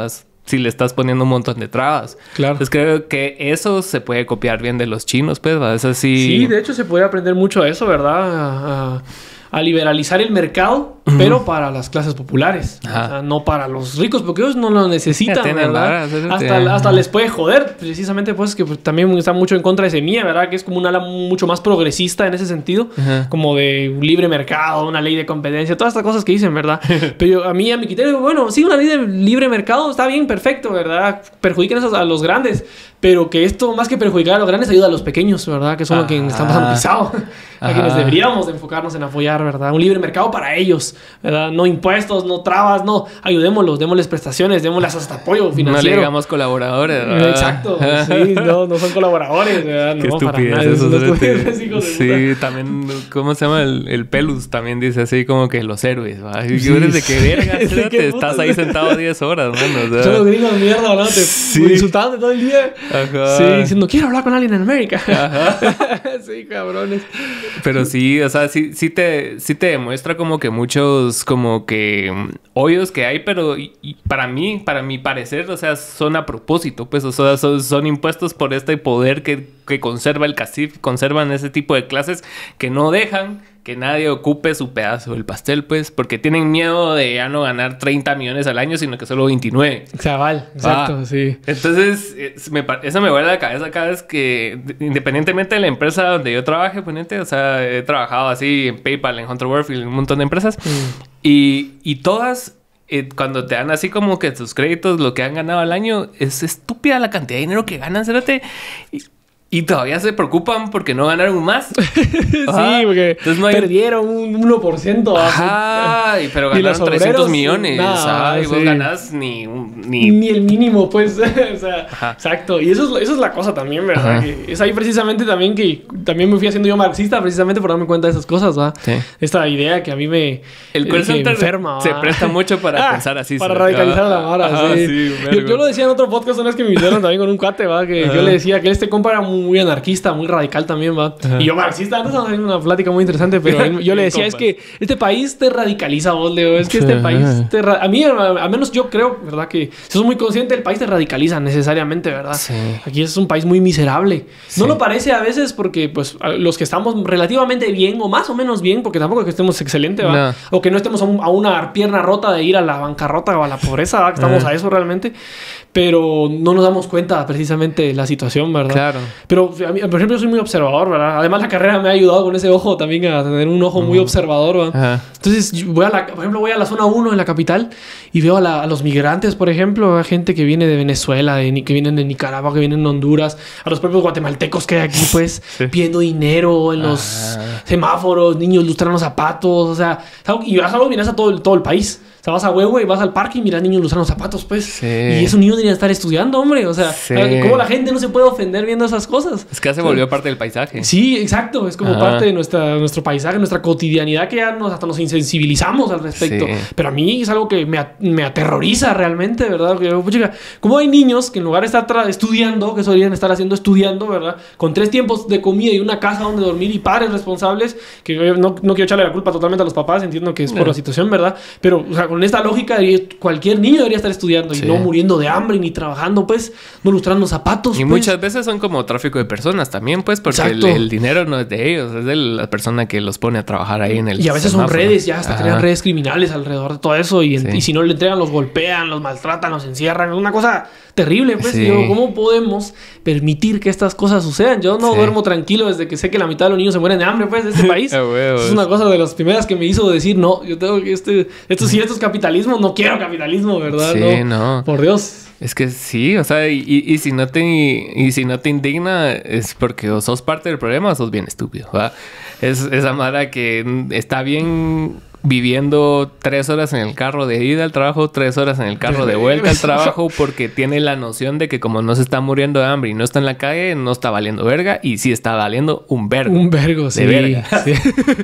si le estás poniendo un montón de trabas. Claro. Entonces creo que eso se puede copiar bien de los chinos, pues, ¿va? Es así. Sí, de hecho se puede aprender mucho de eso, ¿verdad? A, a, a liberalizar el mercado, uh-huh. pero para las clases populares. Ajá. O sea, no para los ricos, porque ellos no lo necesitan, ¿verdad? Varas, hasta, hasta les puede joder, precisamente, pues, que pues, también está mucho en contra de semilla, ¿verdad? Que es como una ala mucho más progresista en ese sentido, uh-huh. como de libre mercado, una ley de competencia, todas estas cosas que dicen, ¿verdad? Pero a mí, a mi criterio, bueno, sí, una ley de libre mercado está bien, perfecto, ¿verdad? Perjudiquen a los grandes, pero que esto, más que perjudicar a los grandes, ayuda a los pequeños, ¿verdad? Que son los que están pasando pisado, a quienes deberíamos de enfocarnos en apoyar, ¿verdad? Un libre mercado para ellos, ¿verdad? No impuestos, no trabas, no. Ayudémoslos, démosles prestaciones, démosles hasta apoyo financiero. No le digamos colaboradores, ¿verdad? Exacto, sí, no, no son colaboradores, ¿verdad? Qué no, estupidez para nada. eso. No eso sí, también, ¿cómo se llama? El, el Pelus también dice así como que los héroes, ¿va? Y sí. ¿De qué verga? ¿De qué estás ahí sentado diez horas, mano? O sea, son los gringos de mierda, ¿verdad? Te sí. insultando todo el día. Ajá. Sí, diciendo, quiero hablar con alguien en América. Ajá. Sí, cabrones. Pero sí, o sea, sí, sí, te, sí te demuestra como que muchos como que hoyos que hay, pero y, y para mí, para mi parecer, o sea, son a propósito, pues, o sea, son, son impuestos por este poder que, que conserva el CACIF, conservan ese tipo de clases que no dejan que nadie ocupe su pedazo del pastel, pues, porque tienen miedo de ya no ganar treinta millones al año, sino que solo veintinueve. Chaval, exacto, ah, sí. Entonces, es, me, eso me vuelve a la cabeza cada vez que, independientemente de la empresa donde yo trabaje, ponente, o sea, he trabajado así en PayPal, en Hunter Warfield, en un montón de empresas, mm. y, y todas... Eh, cuando te dan así como que tus créditos, lo que han ganado al año, es estúpida la cantidad de dinero que ganan, ¿cérate? Y, y todavía se preocupan porque no ganaron más. Sí, porque no hay... perdieron un uno por ciento. Ajá, pero ganaron trescientos millones. Nada, ah, y sí. vos ganás ni, ni... Ni el mínimo, pues. O sea, ajá. Exacto. Y eso es, eso es la cosa también, ¿verdad? Que es ahí precisamente también que... También me fui haciendo yo marxista precisamente por darme cuenta de esas cosas, ¿va? Sí. Esta idea que a mí me... El call center enferma, se presta mucho para ah, pensar así. Para radicalizar la vara, ajá, sí. sí yo, yo lo decía en otro podcast una vez que me invitaron también con un cuate, ¿va? Que ajá. yo le decía que este compa era muy anarquista, muy radical también, ¿va? Ajá. Y yo marxista. Antes estamos haciendo una plática muy interesante, pero él, yo le decía, es que este país te radicaliza, vos, Leo. Es que este sí, país te... Ra- a mí, al menos yo creo, ¿verdad? Que si sos muy consciente, el país te radicaliza necesariamente, ¿verdad? Sí. Aquí es un país muy miserable. Sí. No lo parece a veces porque, pues, los que estamos relativamente bien o más o menos bien, porque tampoco es que estemos excelente, ¿va? No. O que no estemos a, un, a una pierna rota de ir a la bancarrota o a la pobreza, ¿va? Que estamos uh-huh. a eso realmente. Pero no nos damos cuenta precisamente de la situación, ¿verdad? Claro. Pero, a mí, por ejemplo, yo soy muy observador, ¿verdad? Además, la carrera me ha ayudado con ese ojo también a tener un ojo uh-huh. muy observador, ¿verdad? Uh-huh. Entonces, voy a la, por ejemplo, voy a la zona uno en la capital y veo a, la, a los migrantes, por ejemplo, a gente que viene de Venezuela, de, que vienen de Nicaragua, que vienen de Honduras, a los propios guatemaltecos que hay aquí, pues, sí. pidiendo dinero en los uh-huh. semáforos, niños lustrando zapatos, o sea, y vas a algo, miras a todo el, todo el país. O sea, vas a Huehue y vas al parque y miras niños lustrando zapatos, pues. Sí. Y esos niños deberían estar estudiando, hombre. O sea, sí. ¿cómo la gente no se puede ofender viendo esas cosas? Es que ya se volvió parte del paisaje. Sí, exacto. Es como Ajá. parte de nuestra, nuestro paisaje, nuestra cotidianidad, que ya nos, hasta nos insensibilizamos al respecto. Sí. Pero a mí es algo que me, me aterroriza realmente, ¿verdad? Porque, pues, chica, ¿cómo hay niños que en lugar de estar tra- estudiando, que eso deberían estar haciendo estudiando, ¿verdad? Con tres tiempos de comida y una casa donde dormir y padres responsables, que yo no, no quiero echarle la culpa totalmente a los papás, entiendo que es por no. la situación, ¿verdad? Pero, o sea, con esta lógica, cualquier niño debería estar estudiando sí. y no muriendo de hambre ni trabajando, pues, no lustrando zapatos. Y pues. muchas veces son como tráfico de personas también, pues, porque el, el dinero no es de ellos, es de la persona que los pone a trabajar ahí en el Y a veces semáforo. Son redes, ya hasta Ajá. crean redes criminales alrededor de todo eso y, sí. y si no le entregan, los golpean, los maltratan, los encierran. Es una cosa terrible, pues. Sí. Digo, ¿cómo podemos permitir que estas cosas sucedan? Yo no sí. duermo tranquilo desde que sé que la mitad de los niños se mueren de hambre, pues, de este país. Es una cosa de las primeras que me hizo decir, no, yo tengo que este, esto si esto es capitalismo, no quiero capitalismo, ¿verdad? Sí, no. no. Por Dios. Es que sí, o sea, y, y, y si no te y si no te indigna es porque o sos parte del problema o sos bien estúpido, ¿verdad? Es esa mara que está bien viviendo tres horas en el carro de ida al trabajo, tres horas en el carro de vuelta al trabajo, porque tiene la noción de que como no se está muriendo de hambre y no está en la calle, no está valiendo verga, y sí está valiendo un vergo. Un vergo, sí. De verga. Sí,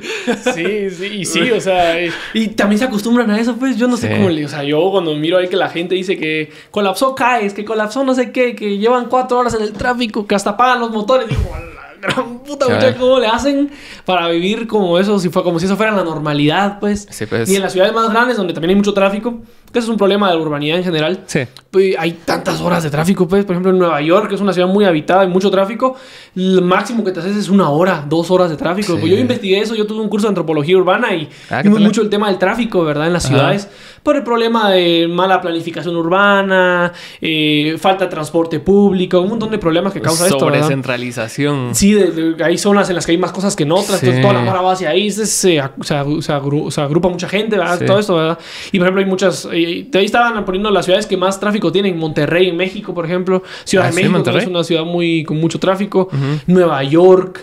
sí, sí, y sí, o sea, y, y también se acostumbran a eso, pues yo no sé sí. cómo le... O sea, yo cuando miro ahí que la gente dice que colapsó CAES, que colapsó no sé qué, que llevan cuatro horas en el tráfico, que hasta apagan los motores, digo... Gran puta, muchacho, ¿cómo le hacen para vivir como eso? Si fue como si eso fuera la normalidad, pues. Sí, pues. Y en las ciudades más grandes, donde también hay mucho tráfico, Ese es un problema de la urbanidad en general. Sí. Pues, hay tantas horas de tráfico, pues. Por ejemplo, en Nueva York, que es una ciudad muy habitada y mucho tráfico, el máximo que te haces es una hora, dos horas de tráfico. Sí. Pues yo investigué eso, yo tuve un curso de antropología urbana y ah, vimos mucho el tema del tráfico, ¿verdad? En las Ajá. ciudades. Por el problema de mala planificación urbana, eh, falta de transporte público, un montón de problemas que causa esto, ¿verdad? Sobrecentralización. Sí, de, de, hay zonas en las que hay más cosas que en otras. Sí. Entonces toda la mara va hacia ahí. Se, se, se, se, agru, se agrupa mucha gente, ¿verdad? Sí. Todo esto, ¿verdad? Y por ejemplo, hay muchas... Eh, de ahí estaban poniendo las ciudades que más tráfico tienen. Monterrey, en México, por ejemplo. Ciudad ah, de ¿sí, México, que es una ciudad muy con mucho tráfico. Uh-huh. Nueva York.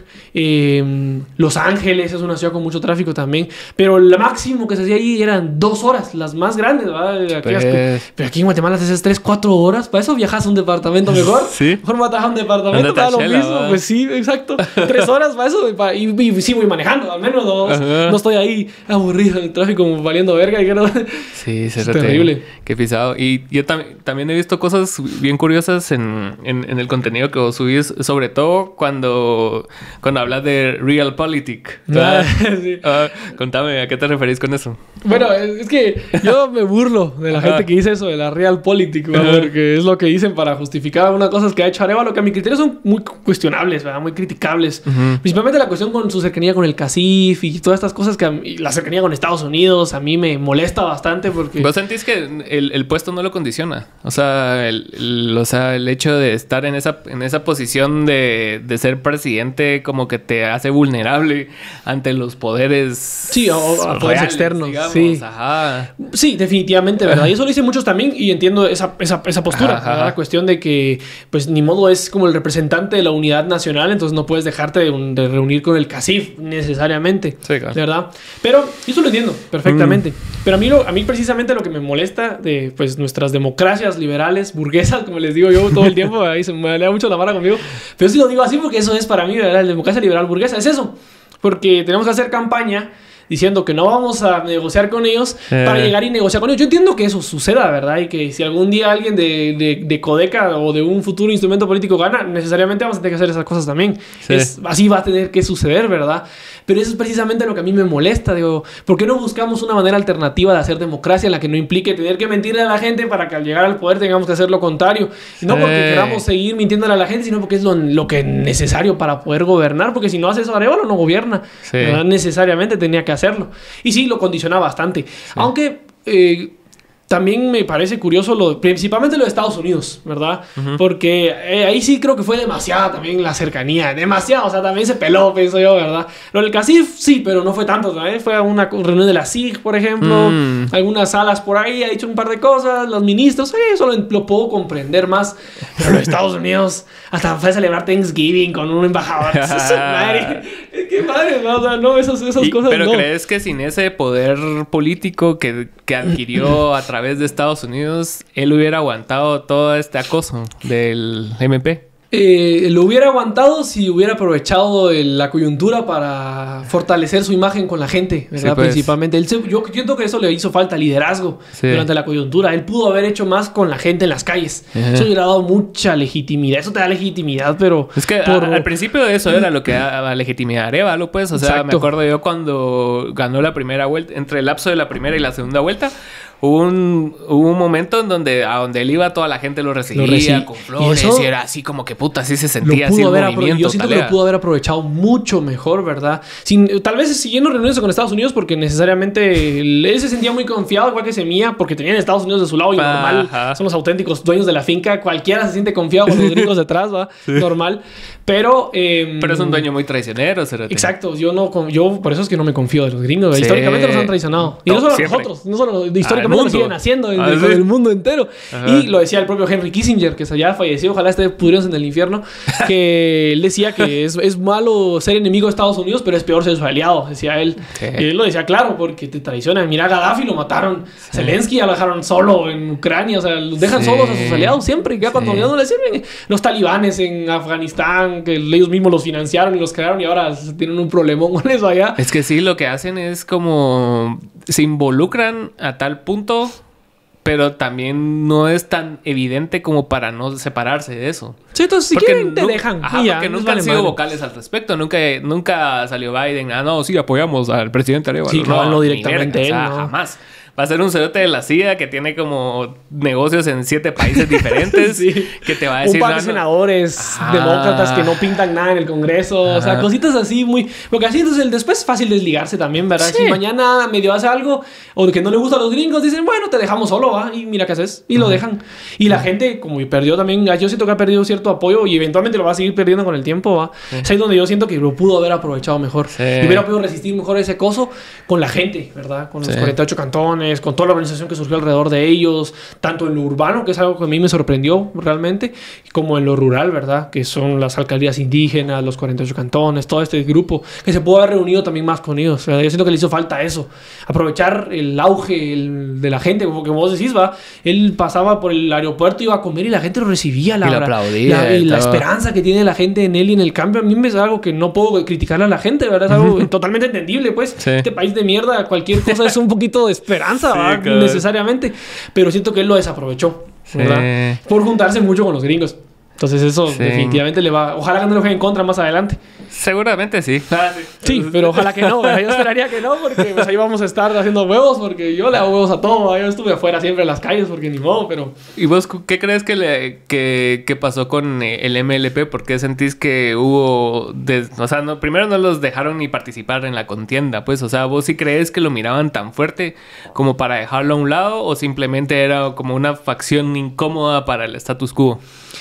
Eh, Los Ángeles es una ciudad con mucho tráfico también. Pero lo máximo que se hacía ahí eran dos horas. Las más grandes, ¿verdad? Aquí, pues... Pero aquí en Guatemala te haces tres, cuatro horas. ¿Para eso viajas a un departamento mejor? Sí. Mejor matas a un departamento para lo mismo. ¿Va? Pues sí, exacto. Tres horas para eso. Y, y, y sí voy manejando, al menos dos. Ajá. No estoy ahí aburrido en el tráfico valiendo verga. Y que no... Sí, es terrible. Qué pisado. Y yo tam también he visto cosas bien curiosas en, en, en el contenido que vos subís, sobre todo cuando, cuando hablas de realpolitik. Ah, sí. uh, contame, ¿a qué te referís con eso? Bueno, es que yo me burlo de la Ajá. gente que dice eso de la realpolitik, porque es lo que dicen para justificar algunas cosas que ha hecho Arevalo, que a mi criterio son muy cuestionables, ¿verdad? Muy criticables. Uh-huh. Principalmente la cuestión con su cercanía con el CACIF y todas estas cosas que a mí, la cercanía con Estados Unidos a mí me molesta bastante porque... ¿Vos sentís que el, el puesto no lo condiciona? O sea, el, el, o sea, el hecho de estar en esa, en esa posición de, de ser presidente como que te hace vulnerable ante los poderes... Sí, o, o a poderes externos. Digamos. Sí. Ajá. Sí, definitivamente, ¿verdad? Y eso lo dicen muchos también y entiendo esa, esa, esa postura, ajá, ¿verdad? La cuestión de que, pues, ni modo es como el representante de la unidad nacional, entonces no puedes dejarte de, de reunir con el CACIF necesariamente, sí, claro. ¿verdad? Pero eso lo entiendo perfectamente. Mm. Pero a mí, lo, a mí precisamente lo que me molesta de, pues, nuestras democracias liberales, burguesas, como les digo yo todo el tiempo, ahí se me alea mucho la vara conmigo, pero sí lo digo así porque eso es para mí, ¿verdad? La democracia liberal burguesa es eso, porque tenemos que hacer campaña diciendo que no vamos a negociar con ellos eh. para llegar y negociar con ellos. Yo entiendo que eso suceda, ¿verdad? Y que si algún día alguien de, de, de Codeca o de un futuro instrumento político gana, necesariamente vamos a tener que hacer esas cosas también. Sí. Es, así va a tener que suceder, ¿verdad? Pero eso es precisamente lo que a mí me molesta. Digo, ¿por qué no buscamos una manera alternativa de hacer democracia en la que no implique tener que mentirle a la gente para que al llegar al poder tengamos que hacer lo contrario? Y no porque sí. queramos seguir mintiéndole a la gente, sino porque es lo, lo que es necesario para poder gobernar. Porque si no hace eso, Arevalo no gobierna. Sí. ¿verdad? Necesariamente tenía que hacerlo. Y sí, lo condiciona bastante. Sí. Aunque eh, también me parece curioso, lo, principalmente lo de Estados Unidos, ¿verdad? Uh-huh. Porque eh, ahí sí creo que fue demasiada también la cercanía. Demasiado, o sea, también se peló, pienso yo, ¿verdad? Lo del CACIF, sí, pero no fue tanto, ¿sabes? Fue a una reunión de la S I G, por ejemplo. Mm. Algunas salas por ahí, ha dicho un par de cosas. Los ministros, sí, eso lo, lo puedo comprender más. Pero los Estados Unidos, hasta fue a celebrar Thanksgiving con un embajador. Madre, qué madre, ¿no? O sea, no, esas, esas y, cosas pero no. ¿Pero crees que sin ese poder político que, que adquirió a través de Estados Unidos, él hubiera aguantado todo este acoso del M P? Eh, lo hubiera aguantado si hubiera aprovechado el, la coyuntura para fortalecer su imagen con la gente, ¿verdad? Sí, pues. Principalmente. Él se, yo siento que eso le hizo falta liderazgo sí. durante la coyuntura. Él pudo haber hecho más con la gente en las calles. Uh-huh. Eso hubiera dado mucha legitimidad. Eso te da legitimidad, pero... Es que por... a, al principio eso era lo que daba legitimidad a Arevalo, pues. O sea, exacto. Me acuerdo yo cuando ganó la primera vuelta, entre el lapso de la primera y la segunda vuelta, Hubo un, hubo un momento en donde a donde él iba toda la gente lo recibía, lo recibía con flores y, eso, y era así como que puta, así se sentía así el movimiento. Yo siento talea. que lo pudo haber aprovechado mucho mejor, ¿verdad? Sin, tal vez siguiendo reuniones con Estados Unidos porque necesariamente él se sentía muy confiado, igual que Semilla, porque tenían Estados Unidos de su lado y Ajá. normal, son los auténticos dueños de la finca. Cualquiera se siente confiado con los gringos detrás, ¿va? Sí. Normal. Pero... Eh, Pero es un dueño muy traicionero, ¿será? Exacto. Yo no... Yo por eso es que no me confío de los gringos. Sí. Históricamente los han traicionado. Y no, no solo siempre. nosotros. No solo históricamente lo siguen haciendo en, ah, el, ¿sí? en el mundo entero. Ajá. Y lo decía el propio Henry Kissinger, que ya falleció. Ojalá esté pudriéndose en el infierno. Que él decía que es, es malo ser enemigo de Estados Unidos, pero es peor ser su aliado. Decía él. Okay. Y él lo decía claro, porque te traicionan. Mira, a Gaddafi lo mataron. Sí. Zelensky ya lo dejaron solo en Ucrania. O sea, los dejan sí. solos a sus aliados siempre. Y ya cuando sí. no les sirven. Los talibanes en Afganistán, que ellos mismos los financiaron y los crearon y ahora tienen un problemón con eso allá. Es que sí, lo que hacen es como se involucran a tal punto, pero también no es tan evidente como para no separarse de eso. Sí, entonces si porque quieren te no, dejan. Ajá, ya, porque nunca han sido madre. vocales al respecto. Nunca, nunca salió Biden, ah, no, sí, apoyamos al presidente Arevalo. Sí, no, no directamente él, él, o sea, no. jamás. va a ser un cerote de la C I A que tiene como negocios en siete países diferentes. Sí. Que te va a decir... Un par de no, senadores ah. demócratas que no pintan nada en el Congreso. Ajá. O sea, cositas así muy... Porque así entonces el después es fácil desligarse también, ¿verdad? Sí. Si mañana medio hace algo o que no le gusta a los gringos, dicen, bueno, te dejamos solo, ¿va? Y mira qué haces. Y uh-huh. lo dejan. Y la uh-huh. gente, como perdió también... Yo siento que ha perdido cierto apoyo y eventualmente lo va a seguir perdiendo con el tiempo, ¿va? Sí. Es ahí donde yo siento que lo pudo haber aprovechado mejor. Sí. Y hubiera podido resistir mejor ese coso con la gente, ¿verdad? Con los sí. cuarenta y ocho cantones, con toda la organización que surgió alrededor de ellos, tanto en lo urbano, que es algo que a mí me sorprendió realmente, como en lo rural, ¿verdad? Que son las alcaldías indígenas, los cuarenta y ocho cantones, todo este grupo, que se pudo haber reunido también más con ellos. ¿Verdad? Yo siento que le hizo falta eso, aprovechar el auge el, de la gente, como que vos decís, va, él pasaba por el aeropuerto, iba a comer y la gente lo recibía, la, y lo aplaudía, la, y la esperanza que tiene la gente en él y en el cambio, a mí me es algo que no puedo criticarle a la gente, ¿verdad? Es algo totalmente entendible, pues. Sí. Este país de mierda, cualquier cosa es un poquito de esperanza, sí, ¿verdad? Claro. Necesariamente. Pero siento que él lo desaprovechó, ¿verdad? Sí. Por juntarse mucho con los gringos. Entonces eso sí. definitivamente le va... Ojalá que no lo juegue en contra más adelante. Seguramente sí. Ah, sí. sí, pero ojalá que no. Yo esperaría que no, porque pues, ahí vamos a estar haciendo huevos, porque yo le hago huevos a todo. Yo estuve afuera siempre en las calles, porque ni modo, pero... ¿Y vos qué crees que, le, que, que pasó con el M L P? ¿Por qué sentís que hubo... De, o sea, no, primero no los dejaron ni participar en la contienda, pues. O sea, ¿vos sí crees que lo miraban tan fuerte como para dejarlo a un lado? ¿O simplemente era como una facción incómoda para el status quo?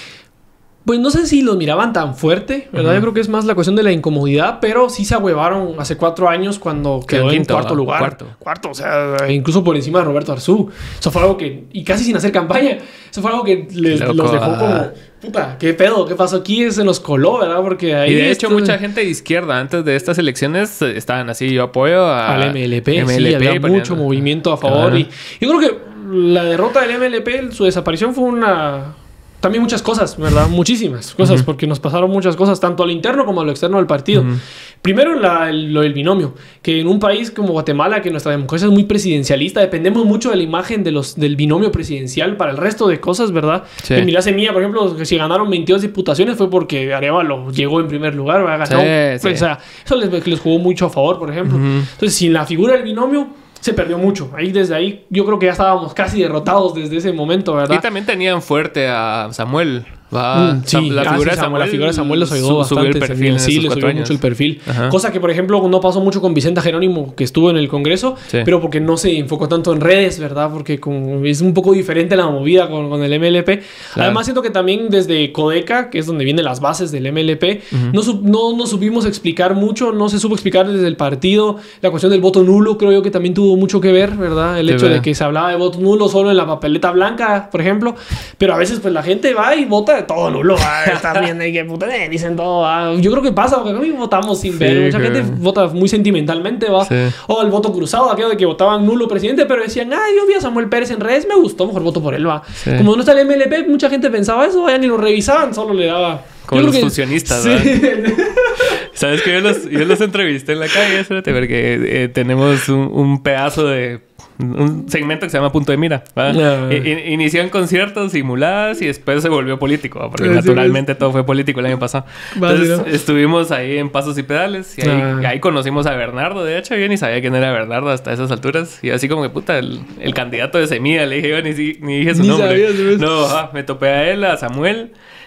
Pues no sé si los miraban tan fuerte, ¿verdad? Uh-huh. Yo creo que es más la cuestión de la incomodidad, pero sí se ahuevaron hace cuatro años cuando quedó en quinto, cuarto lugar. Cuarto. Cuarto, o sea, incluso por encima de Roberto Arzú. Eso fue algo que, y casi sin hacer campaña, eso fue algo que les, los dejó como, puta, ¿qué pedo? ¿Qué pasó aquí? Se nos coló, ¿verdad? Porque ahí... Y de hecho, esto... mucha gente de izquierda antes de estas elecciones estaban así, yo apoyo a... al M L P, M L P sí, había poniendo... mucho movimiento a favor. Uh-huh. Y yo creo que la derrota del M L P, su desaparición fue una... También muchas cosas, ¿verdad? Muchísimas cosas, uh-huh. porque nos pasaron muchas cosas, tanto a lo interno como a lo externo del partido. Uh-huh. Primero, la, el, lo del binomio, que en un país como Guatemala, que nuestra democracia es muy presidencialista, dependemos mucho de la imagen de los, del binomio presidencial para el resto de cosas, ¿verdad? Sí. En Milá Semilla, por ejemplo, que si ganaron veintidós diputaciones fue porque Arevalo llegó en primer lugar, ¿verdad? Ganó. Sí, pues, sí. O sea, eso les, les jugó mucho a favor, por ejemplo. Uh-huh. Entonces, sin la figura del binomio... se perdió mucho. Ahí desde ahí yo creo que ya estábamos casi derrotados desde ese momento, ¿verdad? Y también tenían fuerte a Samuel. Va, mm, sí, la, figura ah, sí, Samuel, la figura de Samuel los ayudó su, bastante. Subió el perfil sí, le subió años. mucho el perfil. Ajá. Cosa que, por ejemplo, no pasó mucho con Vicenta Jerónimo, que estuvo en el Congreso, sí. pero porque no se enfocó tanto en redes, ¿verdad? Porque como es un poco diferente la movida con, con el M L P. Claro. Además, siento que también desde Codeca, que es donde vienen las bases del M L P, uh-huh. no, no, no supimos explicar mucho, no se supo explicar desde el partido. La cuestión del voto nulo creo yo que también tuvo mucho que ver, ¿verdad? El sí, hecho ve. de que se hablaba de voto nulo solo en la papeleta blanca, por ejemplo. Pero a veces pues la gente va y vota de todo nulo, ¿va? Está bien, que puta, eh, dicen todo. ¿va? Yo creo que pasa, porque a mí votamos sin sí, ver. Mucha que... gente vota muy sentimentalmente, ¿va? Sí. O el voto cruzado, aquello de que votaban nulo presidente, pero decían, ah, yo vi a Samuel Pérez en redes, me gustó, mejor voto por él, ¿va? Sí. Como no está el M L P, mucha gente pensaba eso, ya ni lo revisaban, solo le daba... Como yo los fusionistas, ¿verdad? Sí. ¿Sabes que yo los, yo los entrevisté en la calle? Espérate, porque eh, tenemos un, un pedazo de... un segmento que se llama Punto de Mira, ¿va? No. I- inició en conciertos simuladas y después se volvió político, ¿va? Porque sí, naturalmente sí. todo fue político el año pasado. Entonces ¿no? estuvimos ahí en Pasos y Pedales y ahí, ah. y ahí conocimos a Bernardo. De hecho, yo ni sabía quién era Bernardo hasta esas alturas. Y así como que, puta, el, el candidato de Semilla, le dije yo, ni, ni dije su ni nombre. Sabías, no, ah, me topé a él, a Samuel.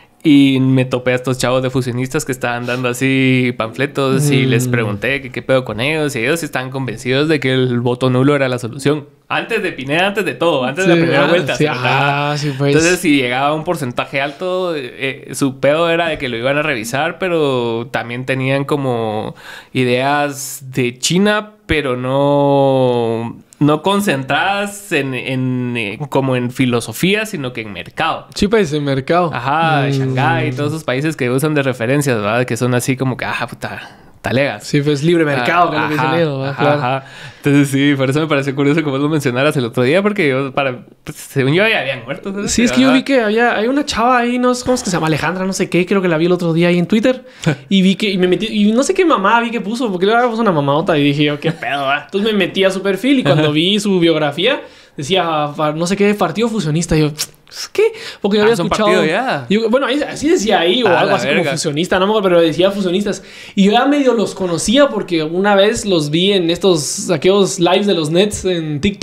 Y me topé a estos chavos de fusionistas que estaban dando así panfletos mm. y les pregunté que qué pedo con ellos. Y ellos estaban convencidos de que el voto nulo era la solución. Antes de Pineda, antes de todo, antes sí, de la primera ah, vuelta. Sí, ah, sí, pues. Entonces, si llegaba a un porcentaje alto, eh, su pedo era de que lo iban a revisar, pero también tenían como ideas de China, pero no... no concentradas en, en, en como en filosofía, sino que en mercado. Sí, pues en mercado. Ajá, mm. Shanghái y todos esos países que usan de referencias, ¿verdad? Que son así como que, ajá, puta, talegas. Sí, pues libre mercado, que es lo que dicen ellos, ¿verdad? Claro. Ajá. Entonces sí, por eso me pareció curioso que vos lo mencionaras el otro día, porque yo, para, pues, según yo, ya habían muerto. ¿sabes? Sí, es que yo vi que había, hay una chava ahí, no sé cómo es que se llama, Alejandra, no sé qué, creo que la vi el otro día ahí en Twitter. Y vi que, y me metí, y no sé qué mamá vi que puso, porque le puso una mamadota y dije yo, qué pedo, ¿verdad? Entonces me metí a su perfil y cuando vi su biografía, decía, no sé qué, partido fusionista. Y yo, ¿qué? Porque yo había ah, escuchado... partido ya. Yo, bueno, así decía ahí, o ah, algo así verga. Como fusionista, no me acuerdo, pero decía fusionistas. Y yo ya medio los conocía porque una vez los vi en estos, aquellos lives de los Nets en TikTok.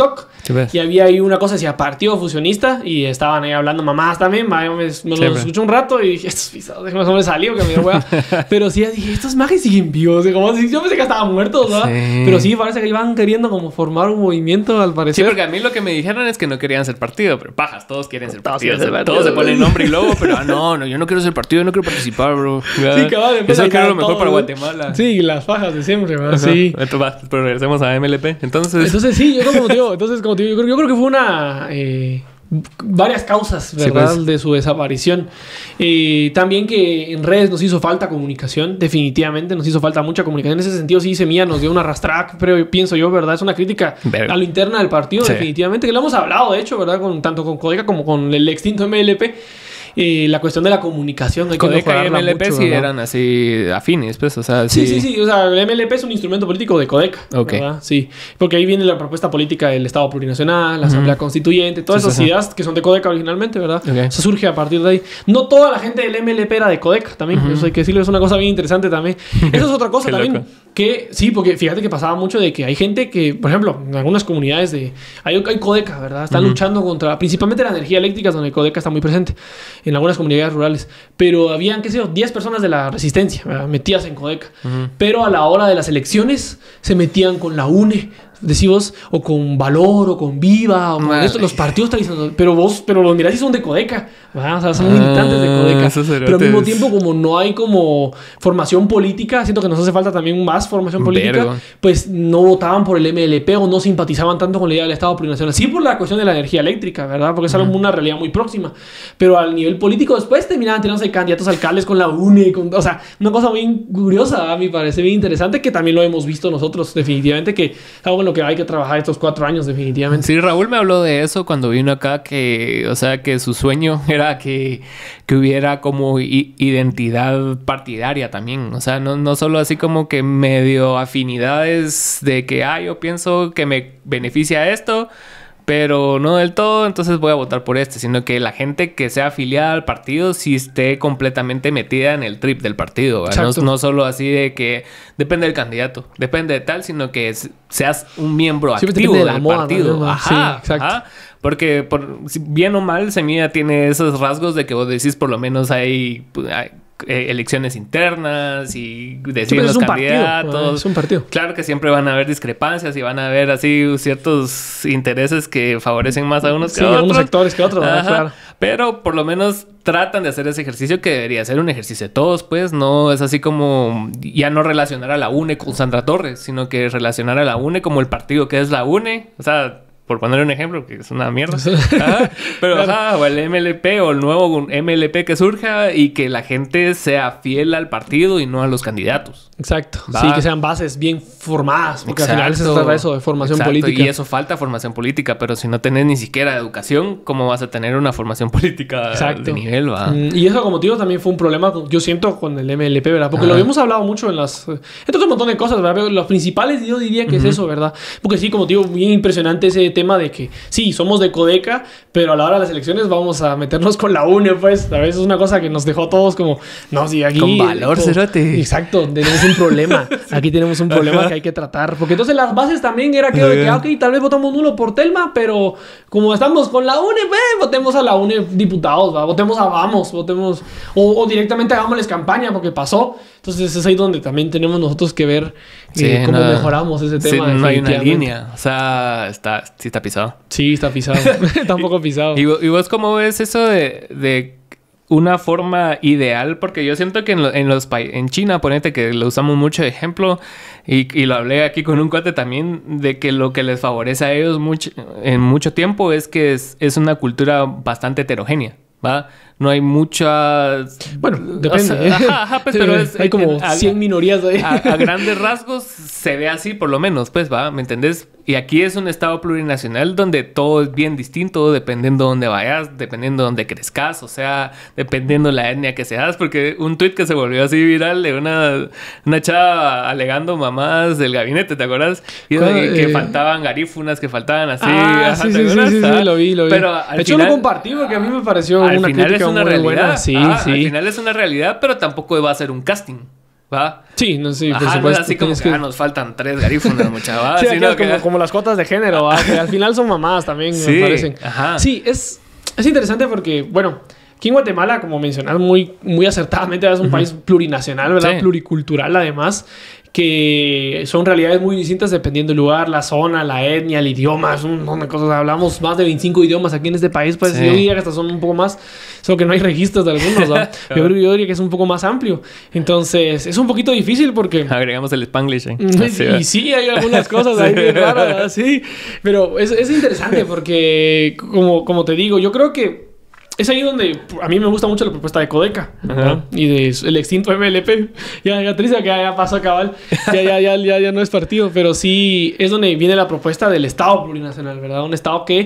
Sí, pues. Y había ahí una cosa, decía Partido Fusionista, y estaban ahí hablando mamás también, ma, me, me Sí, los pues. escuché un rato y dije, estos pisados, déjame me salió que me dio hueá. Pero sí, dije, estos majes siguen vivos, como si yo pensé que estaban muertos, ¿verdad? Sí. Pero sí, parece que iban queriendo como formar un movimiento, al Sí, parecer. porque a mí lo que me dijeron es que no querían ser partido, pero pajas, todos quieren ser Todos partido. quieren ser O sea, partido. todos se ponen nombre y logo, pero ah, no, no, yo no quiero ser partido, yo no quiero participar, bro. Sí, cabal, después Eso ahí quiero lo caen mejor todos, para ¿no? Guatemala. Sí, las fajas de siempre, ¿verdad? Ajá. Sí. Entonces, va, pero regresemos a M L P. Entonces, Entonces sí, yo como te digo, entonces como te digo, yo creo, yo creo que fue una eh, varias causas, ¿verdad? Sí, pues. De su desaparición. Eh, también que en redes nos hizo falta comunicación, definitivamente nos hizo falta mucha comunicación. En ese sentido sí, Semilla nos dio una arrastrada, pero pienso yo, ¿verdad? Es una crítica Verga. a lo interno del partido, Sí. definitivamente, que lo hemos hablado, de hecho, ¿verdad? Con, tanto con Codeca como con el extinto M L P. Eh, la cuestión de la comunicación hay que Codeca y mejorarla M L P mucho, sí ¿verdad? eran así afines, pues, o sea, Sí, sí, sí. O sea, el M L P es un instrumento político de Codeca. Ok. ¿Verdad? Sí. Porque ahí viene la propuesta política del Estado plurinacional, la Asamblea Constituyente, todas Sí, esas sí, sí. ideas que son de Codeca originalmente, ¿verdad? Ok. Eso surge a partir de ahí. No toda la gente del M L P era de Codeca también. Eso hay que decirlo, es una cosa bien interesante también. Eso es otra cosa Qué también. loco. Que sí, porque fíjate que pasaba mucho de que hay gente que, por ejemplo, en algunas comunidades de. Hay, hay Codeca, ¿verdad? Están Ujú. luchando contra. Principalmente la energía eléctrica, donde Codeca está muy presente. En algunas comunidades rurales. Pero habían, qué sé yo, diez personas de la resistencia, ¿verdad? Metidas en Codeca. Ujú. Pero a la hora de las elecciones se metían con la U N E, decimos, o con Valor, o con Viva, o con Madre. esto, los partidos tradicionales. Pero vos, pero los mirás y son de Codeca, ¿verdad? O sea, son militantes de Ah, Codeca. esos Pero al mismo cerotes. tiempo, como no hay como formación política, siento que nos hace falta también más formación política, Vergo. pues no votaban por el M L P o no simpatizaban tanto con la idea del Estado plurinacional. Sí por la cuestión de la energía eléctrica, ¿verdad? Porque es algo, una realidad muy próxima. Pero al nivel político después terminaban tirándose candidatos a alcaldes con la U N E, con, o sea, una cosa muy curiosa, a mí parece bien interesante, que también lo hemos visto nosotros, definitivamente, que es algo en lo que hay que trabajar estos cuatro años, definitivamente. Sí, Raúl me habló de eso cuando vino acá, que, o sea, que su sueño era que, que hubiera como i- identidad partidaria también. O sea, no, no solo así como que medio afinidades de que, ah, yo pienso que me beneficia esto, pero no del todo, entonces voy a votar por este, sino que la gente que sea afiliada al partido sí esté completamente metida en el trip del partido, ¿verdad? Exacto. No, no solo así de que depende del candidato, depende de tal, sino que es- seas un miembro Siempre activo depende de la del moda, partido. ¿no? Ajá, Sí, exacto. ajá. Porque por, si bien o mal, Semilla tiene esos rasgos de que vos decís por lo menos hay, pues, hay, eh, elecciones internas y Sí, pero deciden es los un partido, candidatos. ¿verdad? Es un partido. Claro que siempre van a haber discrepancias y van a haber así ciertos intereses que favorecen más a unos que Sí, a otros. algunos sectores que otros, ¿verdad? Ajá. Claro. Pero por lo menos tratan de hacer ese ejercicio que debería ser un ejercicio de todos, pues. No es así como ya no relacionar a la U N E con Sandra Torres, sino que relacionar a la U N E como el partido que es la U N E. O sea, por poner un ejemplo, que es una mierda. Ajá. Pero, Claro. ajá, o el M L P o el nuevo M L P que surja y que la gente sea fiel al partido y no a los candidatos. Exacto. Va. Sí, que sean bases bien formadas, porque al final se Exacto. trata de eso, de formación Exacto, política. Y eso falta formación política, pero si no tenés ni siquiera educación, ¿cómo vas a tener una formación política Exacto. de nivel? Va? Mm, Y eso, como te digo, también fue un problema, con- yo siento, con el M L P, ¿verdad? Porque Ajá. lo habíamos hablado mucho en las... eh, Entonces, un montón de cosas, ¿verdad? Pero los principales yo diría que es eso, ¿verdad? Porque sí, como te digo, bien impresionante ese tema de que, sí, somos de Codeca, pero a la hora de las elecciones vamos a meternos con la U N E, pues. A veces es una cosa que nos dejó a todos como, no, sí, aquí... Con valor, como- cerote. Exacto, tenemos un problema. Aquí tenemos un problema que hay que tratar. Porque entonces las bases también era que, de que, ah, ok, tal vez votamos nulo por Telma, pero como estamos con la U N E, pues, votemos a la U N E diputados, ¿va? Votemos a Vamos, votemos... O, o directamente hagámosles campaña porque pasó. Entonces es ahí donde también tenemos nosotros que ver Sí, eh, cómo no. mejoramos ese Sí, tema. no hay una definitivamente. línea. O sea, está, sí está pisado. Sí, está pisado. Está un poco pisado. ¿Y, vo- y vos cómo ves eso de, de una forma ideal? Porque yo siento que en, lo- en los pa- en China, ponete que lo usamos mucho de ejemplo, y, y lo hablé aquí con un cuate también, de que lo que les favorece a ellos mucho, en mucho tiempo es que es, es una cultura bastante heterogénea, ¿va? No hay muchas... Bueno, depende. O sea, ajá, ajá, pues, pero es... Hay como a- cien minorías ahí. a, a grandes rasgos se ve así, por lo menos, pues, ¿va? ¿Me entendés? Y aquí es un estado plurinacional donde todo es bien distinto, dependiendo de dónde vayas, dependiendo de dónde crezcas, o sea, dependiendo de la etnia que seas. Porque un tuit que se volvió así viral de una, una chava alegando mamás del gabinete, ¿te acuerdas? Y ¿Cuál? que, que Eh. faltaban garífunas, que faltaban así. Ah, ajá, sí, ¿te sí, sí, acuerdas? sí, sí, Ah, lo vi, lo vi. Pero al de hecho, final- lo compartí porque a mí me pareció al una final crítica es una muy realidad. buena. Sí, Ah, sí. Al final es una realidad, pero tampoco va a ser un casting. ¿va? Sí, no, sí, por Ajá, no es supuesto. así como Tienes que que- ah, nos faltan tres garífunas, mucha, ¿va? Sí, Sino acá es que- como, como las cuotas de género, ¿va? Que al final son mamás también, Sí, me parecen. ajá. Sí, es, es interesante porque, bueno, aquí en Guatemala, como mencionas muy, muy acertadamente, es un país plurinacional, ¿verdad? Sí. Pluricultural, además, que son realidades muy distintas dependiendo del lugar, la zona, la etnia, el idioma, es un montón de cosas. Hablamos más de veinticinco idiomas aquí en este país, pues Sí. yo diría que hasta son un poco más, solo que no hay registros de algunos, ¿no? yo, creo, yo diría que es un poco más amplio. Entonces, es un poquito difícil porque... Agregamos el Spanglish. ¿eh? Y Así, ¿va? sí, hay algunas cosas ahí bien raras, ¿verdad? Sí. Pero es, es interesante porque, como, como te digo, yo creo que es ahí donde a mí me gusta mucho la propuesta de Codeca, ¿verdad? Ajá. Y de el extinto M L P. Ya, ya triste que ya, ya pasó cabal. Ya, ya, ya, ya, ya no es partido. Pero sí es donde viene la propuesta del Estado plurinacional, ¿verdad? Un Estado que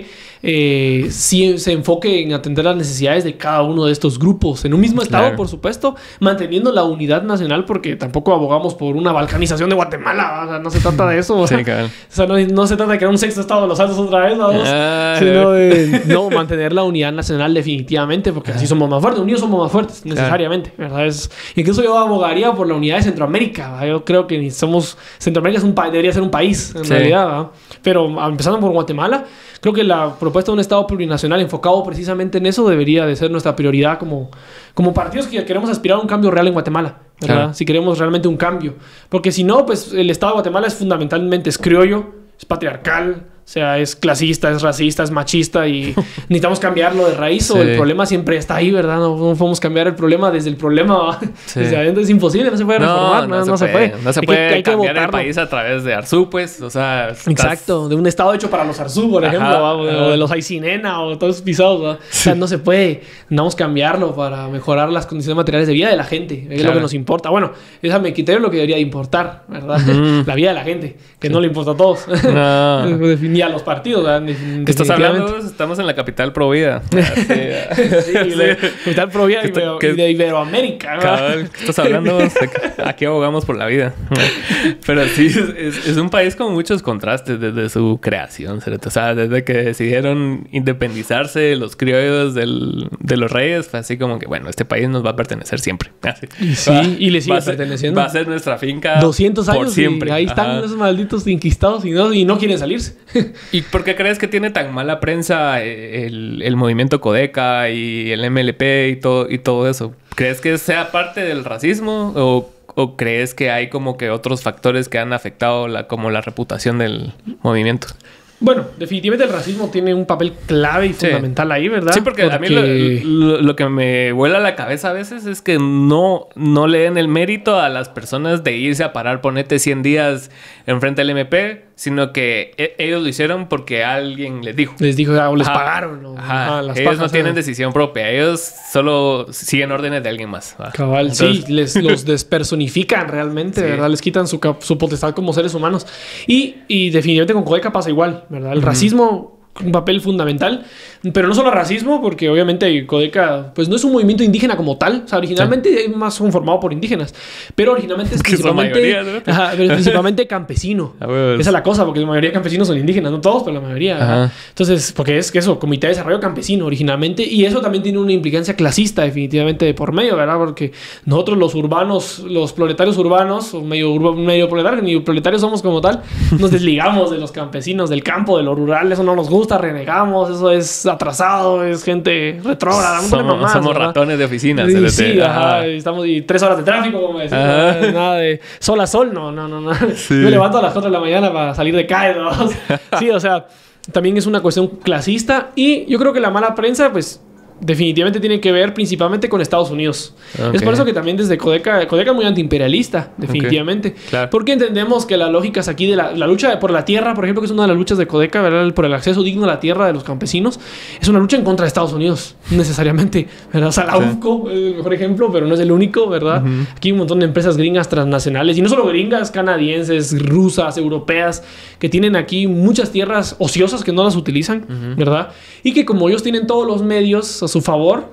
eh, sí se enfoque en atender las necesidades de cada uno de estos grupos. En un mismo Estado, Claro. por supuesto, manteniendo la unidad nacional, porque tampoco abogamos por una balcanización de Guatemala. O sea, no se trata de eso. Sí, cabal. O sea, no, no se trata de crear un sexto estado de los Altos otra vez, vamos. Ah, Sino de no, mantener la unidad nacional definitivamente, porque así somos más fuertes. Unidos somos más fuertes, necesariamente, ¿verdad? Es, incluso yo abogaría por la unidad de Centroamérica, ¿verdad? Yo creo que ni somos... Centroamérica es un pa- debería ser un país, en Sí. realidad, ¿verdad? Pero ah, empezando por Guatemala, creo que la propuesta de un Estado plurinacional enfocado precisamente en eso debería de ser nuestra prioridad como, como partidos que queremos aspirar a un cambio real en Guatemala, ¿verdad? Claro. Si queremos realmente un cambio. Porque si no, pues el Estado de Guatemala es fundamentalmente es criollo, es patriarcal, o sea, es clasista, es racista, es machista y necesitamos cambiarlo de raíz o Sí. el problema siempre está ahí, ¿verdad? No, no podemos cambiar el problema desde el problema, ¿va? Sí. Desde adentro es imposible, no se puede reformar, no, no se puede. No se Hay que- puede hay que cambiar el votarlo. país a través de Arzú, pues. O sea, estás- Exacto, de un estado hecho para los Arzú, por Ajá, ejemplo, ¿va? o, ajá. o de los Aycinena o todos esos pisados, ¿va? O sea, no se puede. Necesitamos cambiarlo para mejorar las condiciones materiales de vida de la gente, es lo Claro. que nos importa. Bueno, esa me quité lo que debería importar, ¿verdad? Ujú. La vida de la gente, que no le importa a todos. No. Ni a los partidos, ¿verdad? Defin- ¿Qué estás definitivamente. hablando? Estamos en la capital pro vida. Así, Sí, de capital pro vida ¿Qué está- Ibero- qué- y de Iberoamérica, ¿verdad? Cabal, ¿qué estás hablando? Aquí abogamos por la vida. Pero sí, es, es- es un país con muchos contrastes desde su creación, ¿cierto? O sea, desde que decidieron independizarse los criollos del- de los reyes, fue así como que, bueno, este país nos va a pertenecer siempre. Así. Y sí, Va- y le sigue va a ser- perteneciendo. Va a ser nuestra finca doscientos por años siempre. y ahí están Ajá. esos malditos inquistados y no, y no quieren salirse. ¿Y por qué crees que tiene tan mala prensa eh, el, el movimiento Codeca y el M L P y todo, y todo eso? ¿Crees que sea parte del racismo o, o crees que hay como que otros factores que han afectado la, como la reputación del movimiento? Bueno, definitivamente el racismo tiene un papel clave y Sí. fundamental ahí, ¿verdad? Sí, porque, a mí lo, lo- lo que me vuela la cabeza a veces es que no, no le den el mérito a las personas de irse a parar, ponete cien días enfrente del M P, sino que e- ellos lo hicieron porque alguien les dijo. Les dijo, ah, o les Ajá. pagaron. ¿no? Ajá. Ajá, las Ellos no pajas, tienen ¿no? decisión propia. Ellos solo siguen órdenes de alguien más. ¿va? Cabal, Entonces, sí, les, los despersonifican realmente, Sí. ¿verdad? Les quitan su, cap- su potestad como seres humanos. Y, y definitivamente con Codeca pasa igual, ¿verdad? El racismo, un papel fundamental, pero no solo racismo, porque obviamente Codeca, pues no es un movimiento indígena como tal, o sea, originalmente es más conformado por indígenas, pero originalmente es Que son principalmente, mayoría, ¿no? ajá, pero es principalmente campesino. A huevos. Esa es la cosa, porque la mayoría de campesinos son indígenas, no todos, pero la mayoría. ¿verdad? Ajá. Entonces, porque es que eso, Comité de Desarrollo Campesino originalmente, y eso también tiene una implicancia clasista definitivamente de por medio, ¿verdad? Porque nosotros los urbanos, los proletarios urbanos, o medio, urba, medio proletarios, ni proletarios somos como tal, nos desligamos de los campesinos, del campo, de lo rural, eso no nos gusta, renegamos, eso es atrasado, es gente retrógrada, un montón de somos mamás, somos ¿verdad? ratones de oficina. Sí, C L T. sí, ajá. Ajá. Y estamos y tres horas de tráfico, como decimos. Ajá. Nada, nada de sol a sol, no, no, no, no. Sí. Me levanto a las cuatro de la mañana para salir de calle, ¿no? Sí, o sea, también es una cuestión clasista y yo creo que la mala prensa, pues, definitivamente tiene que ver principalmente con Estados Unidos. Ok. Es por eso que también desde Codeca, Codeca es muy antiimperialista, definitivamente. Claro. Porque entendemos que las lógicas aquí de la, la lucha por la tierra, por ejemplo, que es una de las luchas de Codeca, ¿verdad? Por el acceso digno a la tierra de los campesinos, es una lucha en contra de Estados Unidos, necesariamente, ¿verdad? O sea, la Sí. U F C O es el mejor ejemplo, pero no es el único, ¿verdad? Ujú. Aquí hay un montón de empresas gringas transnacionales, y no solo gringas, canadienses, rusas, europeas, que tienen aquí muchas tierras ociosas que no las utilizan, ¿verdad? Y que como ellos tienen todos los medios a su favor,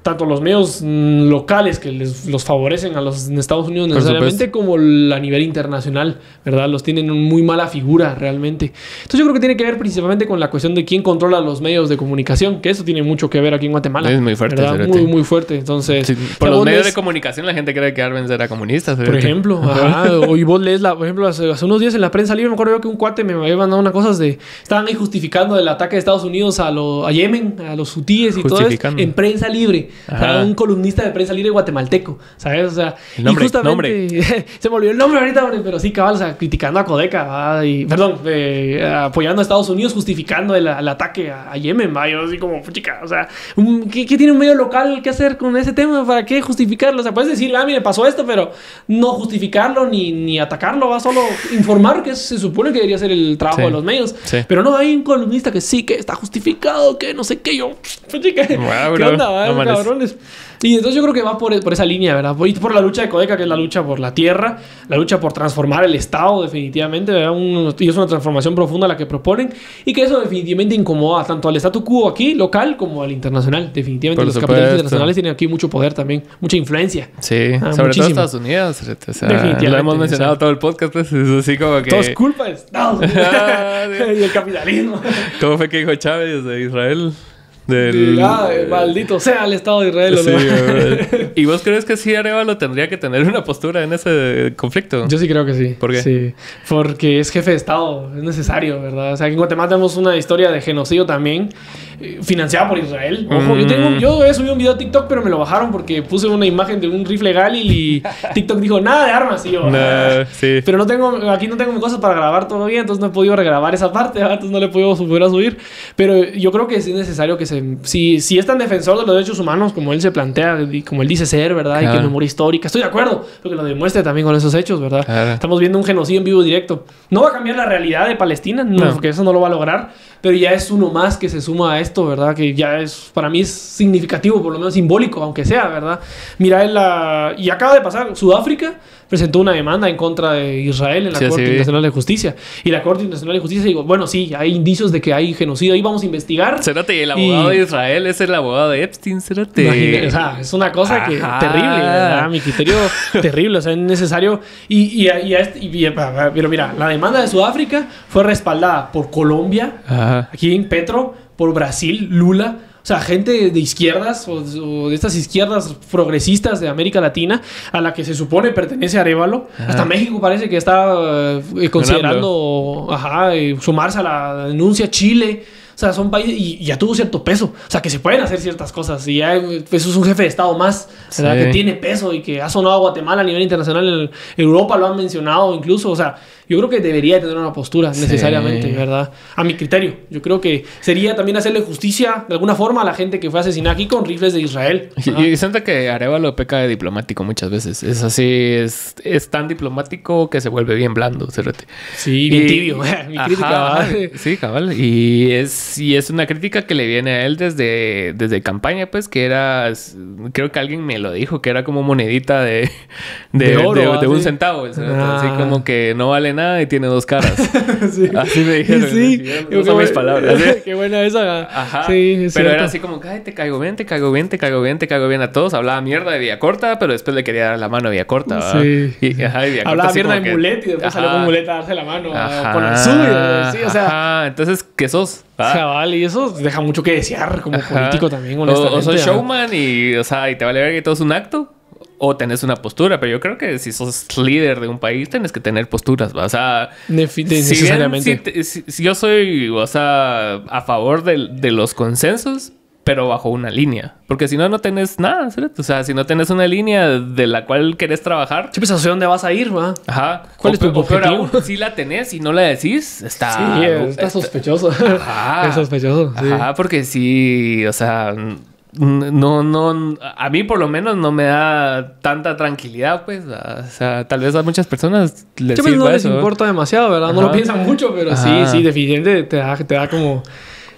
tanto los medios mm, locales que les, los favorecen a los en Estados Unidos Por necesariamente, supuesto. como el, a nivel internacional, ¿verdad? Los tienen en muy mala figura realmente. Entonces yo creo que tiene que ver principalmente con la cuestión de quién controla los medios de comunicación, que eso tiene mucho que ver aquí en Guatemala. Es muy fuerte, ¿verdad? cerote. Muy, muy fuerte. Entonces, Sí, o sea, por los vos medios lees- de comunicación la gente cree que Arbenz era comunista. por cerote. ejemplo, ajá, o y vos lees, la, por ejemplo, hace, hace unos días en la prensa libre me acuerdo yo que un cuate me había mandado unas cosas de... Estaban ahí justificando el ataque de Estados Unidos a, lo, a Yemen, a los hutíes y todo eso, Justificando. en prensa libre. O sea, Ajá. un columnista de prensa libre guatemalteco, ¿sabes? O sea, El nombre, y justamente... se me olvidó el nombre ahorita, hombre, pero sí, cabal, o sea, criticando a Codeca, ¿va? Y, perdón, eh, apoyando a Estados Unidos, justificando el, el ataque a, a Yemen, ¿va? Yo así como, chica, o sea, un- ¿qué, ¿qué tiene un medio local que hacer con ese tema? ¿Para qué justificarlo? O sea, puedes decir, ah, mire, pasó esto, pero no justificarlo ni, ni atacarlo, va solo informar, que se supone que debería ser el trabajo Sí. de los medios. Sí. Pero no, hay un columnista que sí, que está justificado, que no sé qué, yo, chica, Wow, ¿qué bro? onda, va? No mames. Cabrones. Y entonces yo creo que va por, por esa línea, ¿verdad? Y por la lucha de Codeca, que es la lucha por la tierra, la lucha por transformar el Estado, definitivamente, ¿verdad? Un- y es una transformación profunda la que proponen, y que eso definitivamente incomoda tanto al statu quo aquí, local, como al internacional. Definitivamente Por los supuesto. capitalistas internacionales tienen aquí mucho poder también, mucha influencia. Sí, Ah, sobre muchísimo. todo Estados Unidos. O sea, Definitivamente, lo hemos mencionado o sea. todo el podcast, pues es así como que... Todo es culpa de Estados Unidos Ah, sí. y el capitalismo. ¿Cómo fue que dijo Chávez de Israel? Del... Ah, maldito sea el Estado de Israel. ¿o Sí, no? ¿verdad? ¿Y vos crees que sí Arevalo tendría que tener una postura en ese conflicto? Yo sí creo que sí. ¿Por qué? Sí, porque es jefe de Estado, es necesario, ¿verdad? O sea, aquí en Guatemala tenemos una historia de genocidio también, eh, financiada por Israel. Ojo, Mm. yo, tengo, yo he subido un video a TikTok, pero me lo bajaron porque puse una imagen de un rifle Galil y TikTok dijo, nada de armas, y yo... Nah, sí. Pero no tengo, aquí no tengo cosas para grabar todavía, entonces no he podido regrabar esa parte, ¿verdad? Entonces no le he podido volver a subir. Pero yo creo que sí es necesario que se... Si, si es tan defensor de los derechos humanos como él se plantea, y como él dice ser, ¿verdad? Y Claro. que memoria histórica, estoy de acuerdo, pero que lo demuestre también con esos hechos, ¿verdad? Claro. Estamos viendo un genocidio en vivo y directo. No va a cambiar la realidad de Palestina, no, No. porque eso no lo va a lograr, pero ya es uno más que se suma a esto, ¿verdad? Que ya es, para mí es significativo, por lo menos simbólico, aunque sea, ¿verdad? Mira, en la... y acaba de pasar, Sudáfrica presentó una demanda en contra de Israel en la Sí, Corte sí. Internacional de Justicia. Y la Corte Internacional de Justicia dijo, bueno, sí, hay indicios de que hay genocidio, ahí vamos a investigar. Cérate, y el abogado Y- de Israel es el abogado de Epstein, cérate. Imagina- o sea, es una cosa que Ajá. terrible, ¿verdad? A mi criterio, terrible. O sea, es necesario. Y, y, y a este- y- y- pero mira, la demanda de Sudáfrica fue respaldada por Colombia, Ajá. aquí en Petro, por Brasil, Lula. O sea, gente de izquierdas o, o de estas izquierdas progresistas de América Latina a la que se supone pertenece Arevalo. Ajá. Hasta México parece que está eh, considerando ajá, eh, sumarse a la denuncia. Chile. O sea, son países y, y ya tuvo cierto peso. O sea, que se pueden hacer ciertas cosas. Y ya eh, eso es un jefe de Estado más, ¿verdad? Sí. Que tiene peso y que ha sonado a Guatemala a nivel internacional. En Europa lo han mencionado incluso. O sea, yo creo que debería tener una postura Sí. necesariamente, ¿verdad? A mi criterio. Yo creo que sería también hacerle justicia de alguna forma a la gente que fue asesinada aquí con rifles de Israel. Y, Ajá. y siento que Arevalo peca de diplomático muchas veces. Es así, es, es tan diplomático que se vuelve bien blando, cérate. Sí, bien Y- tibio. Mi crítica, Ajá, ¿verdad? sí, cabal. Y es, y es una crítica que le viene a él desde, desde campaña, pues, que era, creo que alguien me lo dijo, que era como monedita de, de, De oro, de- de un así. centavo. Así Ah. como que no vale nada y tiene dos caras. Sí. Así me dijeron. Sí. No son mis palabras. ¿eh? Qué buena esa. Ajá. Sí, es pero cierto. era así como, ay, te caigo bien, te caigo bien, te caigo bien, te caigo bien a todos. Hablaba mierda de Villacorta, pero después le quería dar la mano a Villacorta. ¿verdad? Sí. Y, ajá, y Villacorta Hablaba así mierda como de que- Mulet y después salió Ajá. con Mulet a darse la mano Ajá. a, con el suyo. Sí, o sea, Ajá. Entonces, ¿qué sos? ¿Ah? cabal, y eso deja mucho que desear como Ajá. político también, O, honestamente. o sos ¿verdad? showman y, o sea, y te vale ver que todo es un acto. O tenés una postura, pero yo creo que si sos líder de un país, tenés que tener posturas, ¿va? O sea, Nefi- de- si bien necesariamente. si te- si- si yo soy, o sea, a favor de, de los consensos, pero bajo una línea. Porque si no, no tenés nada, ¿cierto? O sea, si no tenés una línea de la cual querés trabajar, Sí, pues hacia dónde vas a ir, ¿va? ajá. ¿Cuál o es tu pe- o peor objetivo? aún, si la tenés y no la decís, está... Sí, está está- sospechoso. Ajá. Es sospechoso, sí. Ajá, porque sí, o sea, n- no, no, a mí por lo menos no me da tanta tranquilidad, pues, o sea, tal vez a muchas personas les Sí, pues sirva no les eso. importa demasiado, ¿verdad? No lo Ajá. piensan mucho, pero sí, Ajá. sí, definitivamente te da, te da como...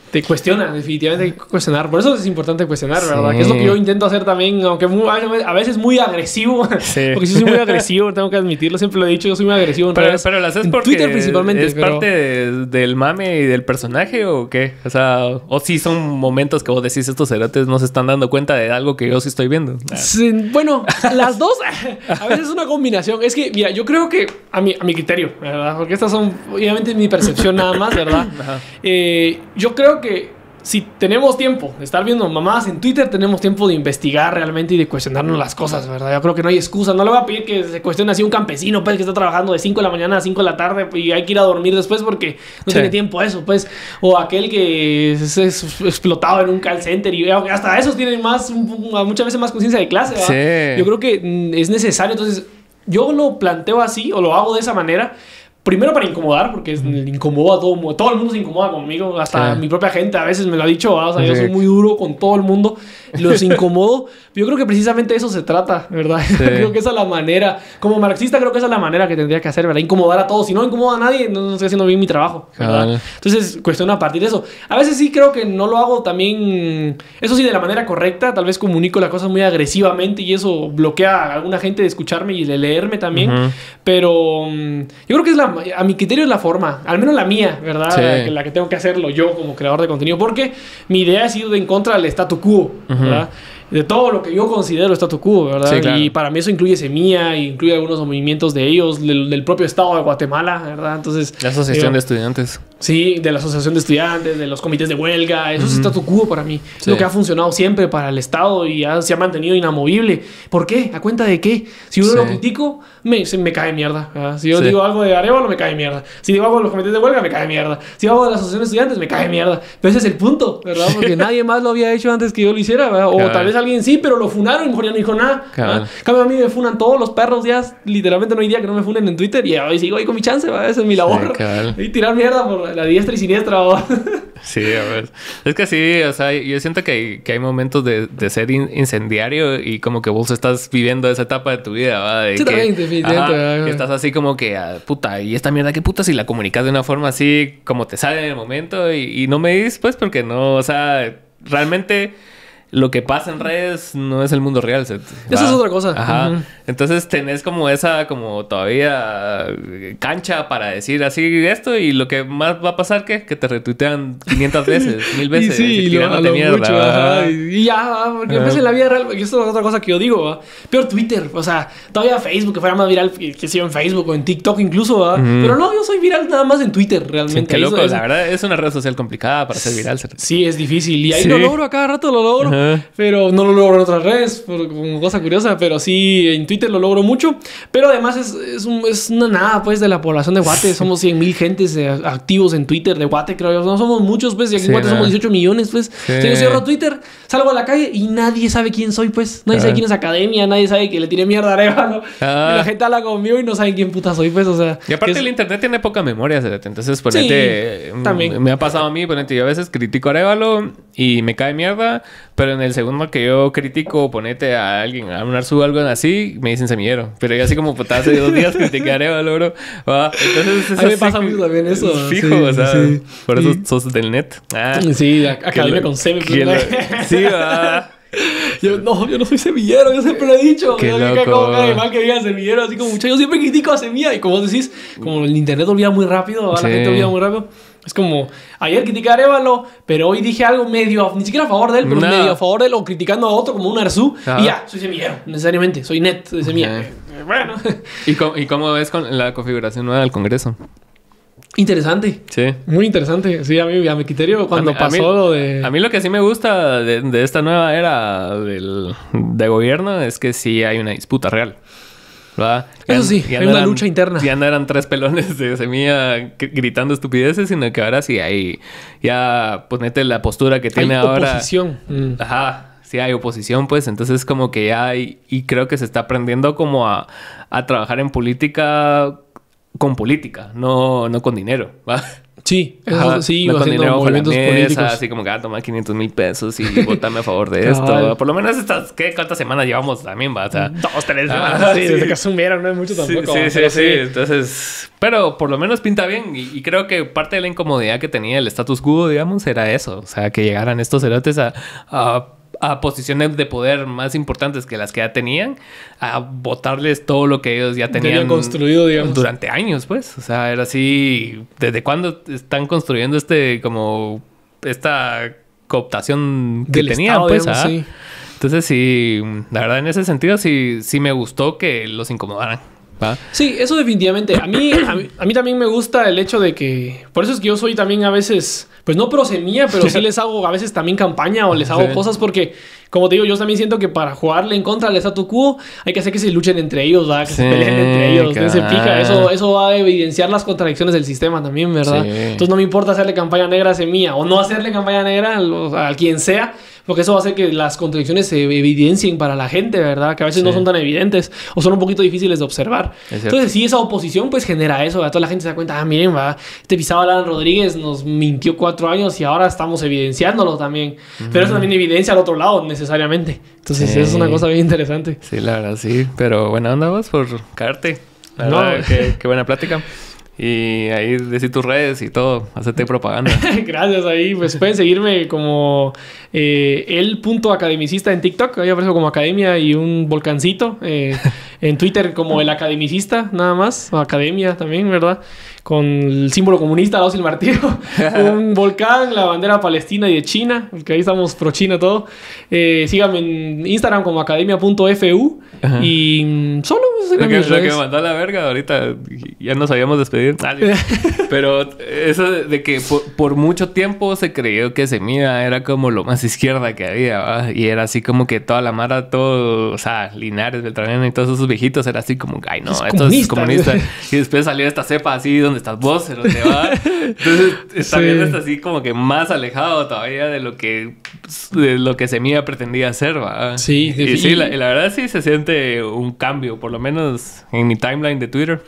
te cuestiona, definitivamente hay que cuestionar. Por eso es importante cuestionar, Sí. ¿verdad? Que es lo que yo intento hacer también, aunque muy, a veces muy agresivo. Sí. Porque yo soy muy agresivo, tengo que admitirlo, siempre lo he dicho, yo soy muy agresivo en Pero, redes. pero lo haces en porque Twitter principalmente. ¿es pero... parte de- del mame y del personaje o qué? O sea, o sí son momentos que vos decís, estos cerotes no se están dando cuenta de algo que yo sí estoy viendo. Ah. Sí, bueno, las dos, a veces es una combinación. Es que, mira, yo creo que a mi, a mi criterio, ¿verdad? Porque estas son, obviamente, mi percepción nada más, ¿verdad? Eh, yo creo que si tenemos tiempo de estar viendo mamás en Twitter, tenemos tiempo de investigar realmente y de cuestionarnos las cosas, ¿verdad? Yo creo que no hay excusa. No le voy a pedir que se cuestione así un campesino, pues, que está trabajando de cinco de la mañana a cinco de la tarde y hay que ir a dormir después porque no Sí. tiene tiempo a eso, pues. O aquel que es, es explotado en un call center y hasta esos tienen más, muchas veces más conciencia de clase, ¿verdad? Sí. Yo creo que mm, es necesario. Entonces, yo lo planteo así o lo hago de esa manera. Primero para incomodar, porque es, incomodo a todo el mundo. Todo el mundo se incomoda conmigo. Hasta Sí. mi propia gente a veces me lo ha dicho. ¿verdad? O sea, yo Sí. soy muy duro con todo el mundo. Los incomodo. Yo creo que precisamente eso se trata, ¿verdad? Sí. Creo que esa es la manera. Como marxista creo que esa es la manera que tendría que hacer, ¿verdad? Incomodar a todos. Si no incomoda a nadie, no, no estoy haciendo bien mi trabajo, ¿verdad? Cabal. Entonces, cuestión a partir de eso. A veces sí creo que no lo hago también... Eso sí, de la manera correcta. Tal vez comunico la cosa muy agresivamente y eso bloquea a alguna gente de escucharme y de leerme también. Ujú. Pero um, yo creo que es la, a mi criterio es la forma, al menos la mía, ¿verdad? Sí. La, que, la que tengo que hacerlo yo como creador de contenido, porque mi idea ha sido de en contra del statu quo, ¿verdad? De todo lo que yo considero statu quo, ¿verdad? Sí, claro. Y para mí eso incluye Semilla, incluye algunos movimientos de ellos, del, del propio Estado de Guatemala, ¿verdad? Entonces... La asociación eh, de estudiantes. Sí, de la asociación de estudiantes, de los comités de huelga, eso es Ujú. statu quo para mí. Es Sí. lo que ha funcionado siempre para el Estado y ha- se ha mantenido inamovible. ¿Por qué? ¿A cuenta de qué? Si yo Sí. lo critico, me, se me cae mierda. ¿verdad? Si yo Sí. digo algo de Arevalo, me cae mierda. Si digo algo de los comités de huelga, me cae mierda. Si digo algo de la asociación de estudiantes, me cae mierda. Pero ese es el punto, ¿verdad? Porque nadie más lo había hecho antes que yo lo hiciera, ¿verdad? O Cabal. tal vez alguien sí, pero lo funaron y mejor ya no dijo nada. Cabal. ¿verdad? En cambio, a mí me funan todos los perros días. Literalmente no hay día que no me funen en Twitter y hoy sigo ahí con mi chance, ¿verdad? Esa es mi labor. Sí, cabal. Y tirar mierda por la diestra y siniestra. ¿verdad? Sí, a ver. Es que sí, o sea, yo siento que hay, que hay momentos de, de ser in- incendiario y como que vos estás viviendo esa etapa de tu vida, ¿va? De Sí, que, también, definitivamente, ajá, ¿verdad? que estás así como que, ah, puta, y esta mierda, ¿qué puta? Si la comunicas de una forma así como te sale en el momento y, y no me dices, pues, porque no, o sea, realmente... Lo que pasa en redes no es el mundo real. ¿sí? Eso es otra cosa. Ajá. Ujú. Entonces tenés como esa, como todavía eh, cancha para decir así esto y lo que más va a pasar, ¿qué? Que te retuitean quinientas veces, mil veces. Y sí, y lo, a tirándote lo mierda. mucho, ajá. ajá. Y, y ya, ¿va? Porque Ajá. pues en la vida real, y esto es otra cosa que yo digo, ¿va? Peor Twitter, o sea, todavía Facebook, que fuera más viral que que sea en Facebook o en TikTok incluso, ¿va? Ujú. Pero no, yo soy viral nada más en Twitter, Sí, realmente. qué Ahí loco. es- La verdad es una red social complicada para ser viral. ¿sí? Sí, es difícil. Y ahí Sí. lo logro, a cada rato lo logro. Ajá. Pero no lo logro en otras redes, por, como cosa curiosa. Pero sí, en Twitter lo logro mucho. Pero además es, es, un- es una nada, pues, de la población de Guate. Somos cien mil gentes eh, activos en Twitter de Guate, creo yo. No somos muchos, pues. Y aquí Sí, en Guate nada. somos dieciocho millones, pues. Sí. O sea, yo cierro Twitter, salgo a la calle y nadie sabe quién soy, pues. Nadie sabe Ah. quién es Academia, nadie sabe que le tiré mierda a Arevalo. Ah. Y la gente habla conmigo y no saben quién puta soy, pues. O sea, Y aparte que es- el internet tiene poca memoria, ¿sí? Entonces ponete... mm, también. Me ha pasado a mí, ponete, yo a veces critico a Arevalo y me cae mierda, pero en el segundo que yo critico, ponete a alguien, a un Arzu o algo así, me dicen semillero. Pero yo así como puta, hace dos días critiqué a Arevalo, bro. Va, entonces... es A mí me así pasa que- mucho también eso. es Fijo, Sí, o sea, sí. por eso Sí. sos del net. Ah, Sí, a- Academia que con lo- C. me que pone- lo- Sí, va. Yo, no, yo no soy semillero, yo siempre lo he dicho. Qué Yo digo que loco. como cara de mal que diga semillero, así como mucho. Yo siempre critico a Semilla. Y como vos decís, como el internet olvida muy rápido, ¿verdad? la Sí. gente olvida muy rápido. Es como, ayer critiqué a Arevalo, pero hoy dije algo medio, ni siquiera a favor de él, pero No. medio a favor de él, o criticando a otro como un Arzú. Ajá. Y ya, soy semillero, necesariamente, soy net de Semilla. Ajá. Eh, Bueno, ¿Y cómo, ¿Y cómo ves con la configuración nueva del Congreso? interesante. Sí. Muy interesante. Sí, a mí, a mi criterio, cuando A mí- a pasó mí- lo de. A mí lo que sí me gusta de, de esta nueva era del, de gobierno es que sí hay una disputa real. ¿Verdad? Eso sí, hay una lucha interna. Ya no eran tres pelones de Semilla gr- gritando estupideces, sino que ahora sí hay... Ya, ponete la postura que tiene hay ahora... oposición. Mm. Ajá, sí hay oposición, pues. Entonces como que ya hay... Y creo que se está aprendiendo como a, a trabajar en política con política, no, no con dinero, ¿va? Sí, eso, Ajá, sí, no iba con haciendo dinero bajo la movimientos mesa, políticos. así como que ah, toma quinientos mil pesos y votame a favor de esto. Cabal. Por lo menos estas, ¿qué? ¿Cuántas semanas llevamos también? Va? O sea, Dos, tres, ah, sí, sí. desde que asumieron, no es mucho Sí, tampoco. sí, sí, pero sí. Entonces, pero por lo menos pinta bien. Y, y creo que parte de la incomodidad que tenía el status quo, digamos, era eso. O sea, que llegaran estos cerotes a, a, a posiciones de poder más importantes que las que ya tenían, a botarles todo lo que ellos ya tenían Tenían construido, digamos. durante años, pues. O sea, era así. ¿Desde cuándo están construyendo este, como, esta cooptación que Del tenían, Estado, pues? digamos, ¿Ah? sí. Entonces, sí, la verdad, en ese sentido, sí, sí me gustó que los incomodaran. ¿Va? Sí, eso definitivamente. A mí, a mí, a mí también me gusta el hecho de que... Por eso es que yo soy también a veces... Pues no pro semilla, pero sí les hago a veces también campaña o les hago Sí. cosas porque, como te digo, yo también siento que para jugarle en contra del statu quo hay que hacer que se luchen entre ellos, ¿verdad? Que Sí, se peleen entre ellos. No se claro. pica. Eso, eso va a evidenciar las contradicciones del sistema también, ¿verdad? Sí. Entonces no me importa hacerle campaña negra a semilla o no hacerle campaña negra a, a quien sea, porque eso va a hacer que las contradicciones se evidencien para la gente, ¿verdad? Que a veces Sí. no son tan evidentes o son un poquito difíciles de observar. Es cierto. Entonces, sí, esa oposición pues genera eso. ¿verdad? Toda la gente se da cuenta, ah, miren, va, este pisado Alan Rodríguez nos mintió cuatro años y ahora estamos evidenciándolo también. Pero eso también evidencia al otro lado, necesariamente. Entonces, Sí. eso es una cosa bien interesante. Sí, la verdad, sí. Pero buena onda vos por caerte. La No. verdad, qué, qué buena plática. Y ahí decir tus redes y todo. Hacerte propaganda. Gracias ahí. Pues pueden seguirme como eh, el.academicista en TikTok. Ahí aparezco como academia y un volcancito. Eh, en Twitter como el academicista, nada más. O academia también, ¿verdad? Con el símbolo comunista, dos y el martillo. Un volcán, la bandera palestina y de China. Que ahí estamos pro China todo. Eh, síganme en Instagram como academia punto f u. Ajá. Y mm, solo Lo que, mis lo que redes. me mandó a la verga ahorita, ya nos habíamos despedido. Ah, sí. Pero eso de, de que por, por mucho tiempo se creyó que Semilla era como lo más izquierda que había, ¿va? Y era así como que toda la mara, todo, o sea, Linares, Beltrán y todos esos viejitos, era así como, ay no, Es esto comunista. es comunista. Y después salió esta cepa así, donde estás vos, ¿dónde va? Entonces está Sí. viendo esto así como que más alejado todavía de lo que, de lo que Semilla pretendía hacer, ¿va? Sí, y defi- sí, la, la verdad sí se siente un cambio, por lo menos en mi timeline de Twitter.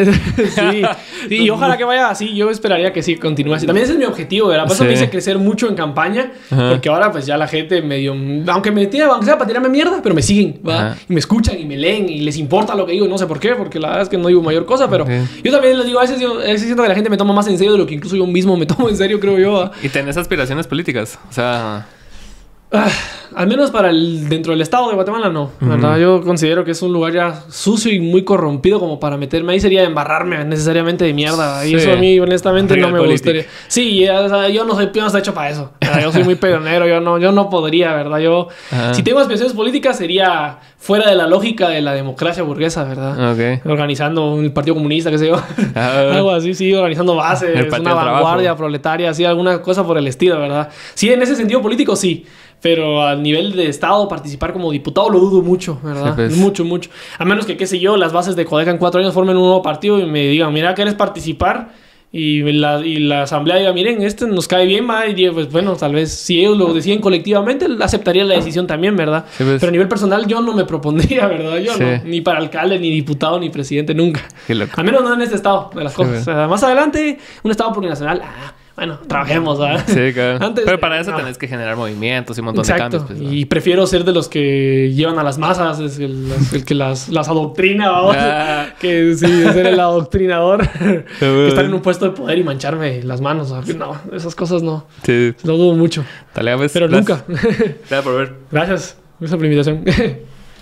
sí. Sí, y ojalá que vaya así. Yo esperaría que sí continúe así. También ese es mi objetivo, ¿verdad? Por eso Sí. me hice crecer mucho en campaña. Ajá. Porque ahora, pues ya la gente medio. Aunque me tira, aunque sea para tirarme mierda, pero me siguen, ¿va? Ajá. Y me escuchan y me leen y les importa lo que digo. No sé por qué, porque la verdad es que no digo mayor cosa, pero Ok. yo también les digo, a veces, yo, a veces siento que la gente me toma más en serio de lo que incluso yo mismo me tomo en serio, creo yo. ¿va? Y tenés aspiraciones políticas. O sea, Ah, al menos para el dentro del estado de Guatemala no, ¿verdad? Ujú. Yo considero que es un lugar ya sucio y muy corrompido como para meterme ahí sería embarrarme necesariamente de mierda. Y Sí. eso a mí honestamente no me Realpolitik. gustaría. Sí, ya, o sea, yo no soy yo no estoy hecho para eso. O sea, yo soy muy pionero, yo no yo no podría, ¿verdad? Yo Ajá. si tengo aspiraciones políticas sería fuera de la lógica de la democracia burguesa, ¿verdad? ok. Organizando un partido comunista, qué sé yo. Ah. Algo así, sí, organizando bases, El Partido una del Trabajo. vanguardia proletaria, así, alguna cosa por el estilo, ¿verdad? Sí, en ese sentido político, sí. Pero al nivel de Estado, participar como diputado lo dudo mucho, ¿verdad? Sí, pues. Mucho, mucho. A menos que, qué sé yo, las bases de Codeca en cuatro años formen un nuevo partido y me digan, mira, ¿quieres participar? Y la, y la asamblea diga, miren, este nos cae bien, va. Y digo, pues bueno, tal vez si ellos lo deciden colectivamente, aceptaría la decisión también, ¿verdad? Sí, pues. Pero a nivel personal yo no me propondría, ¿verdad? Yo Sí. no. Ni para alcalde, ni diputado, ni presidente, nunca. Qué loco. Al menos no en este estado de las Sí, cosas. pues. O sea, más adelante, un estado plurinacional, ah, bueno, trabajemos, ¿verdad? Sí, claro. Antes, Pero para eso no. tenés que generar movimientos y un montón Exacto. de cambios. Pues, ¿no? Y prefiero ser de los que llevan a las masas, es el, el que las, las adoctrina, vamos. Ah. Que sí, ser el adoctrinador. que bueno. estar en un puesto de poder y mancharme las manos. No, esas cosas no. Sí. Lo dudo mucho. Dale, pues. Pero Gracias. nunca. Gracias por ver. Gracias. Gracias por la invitación.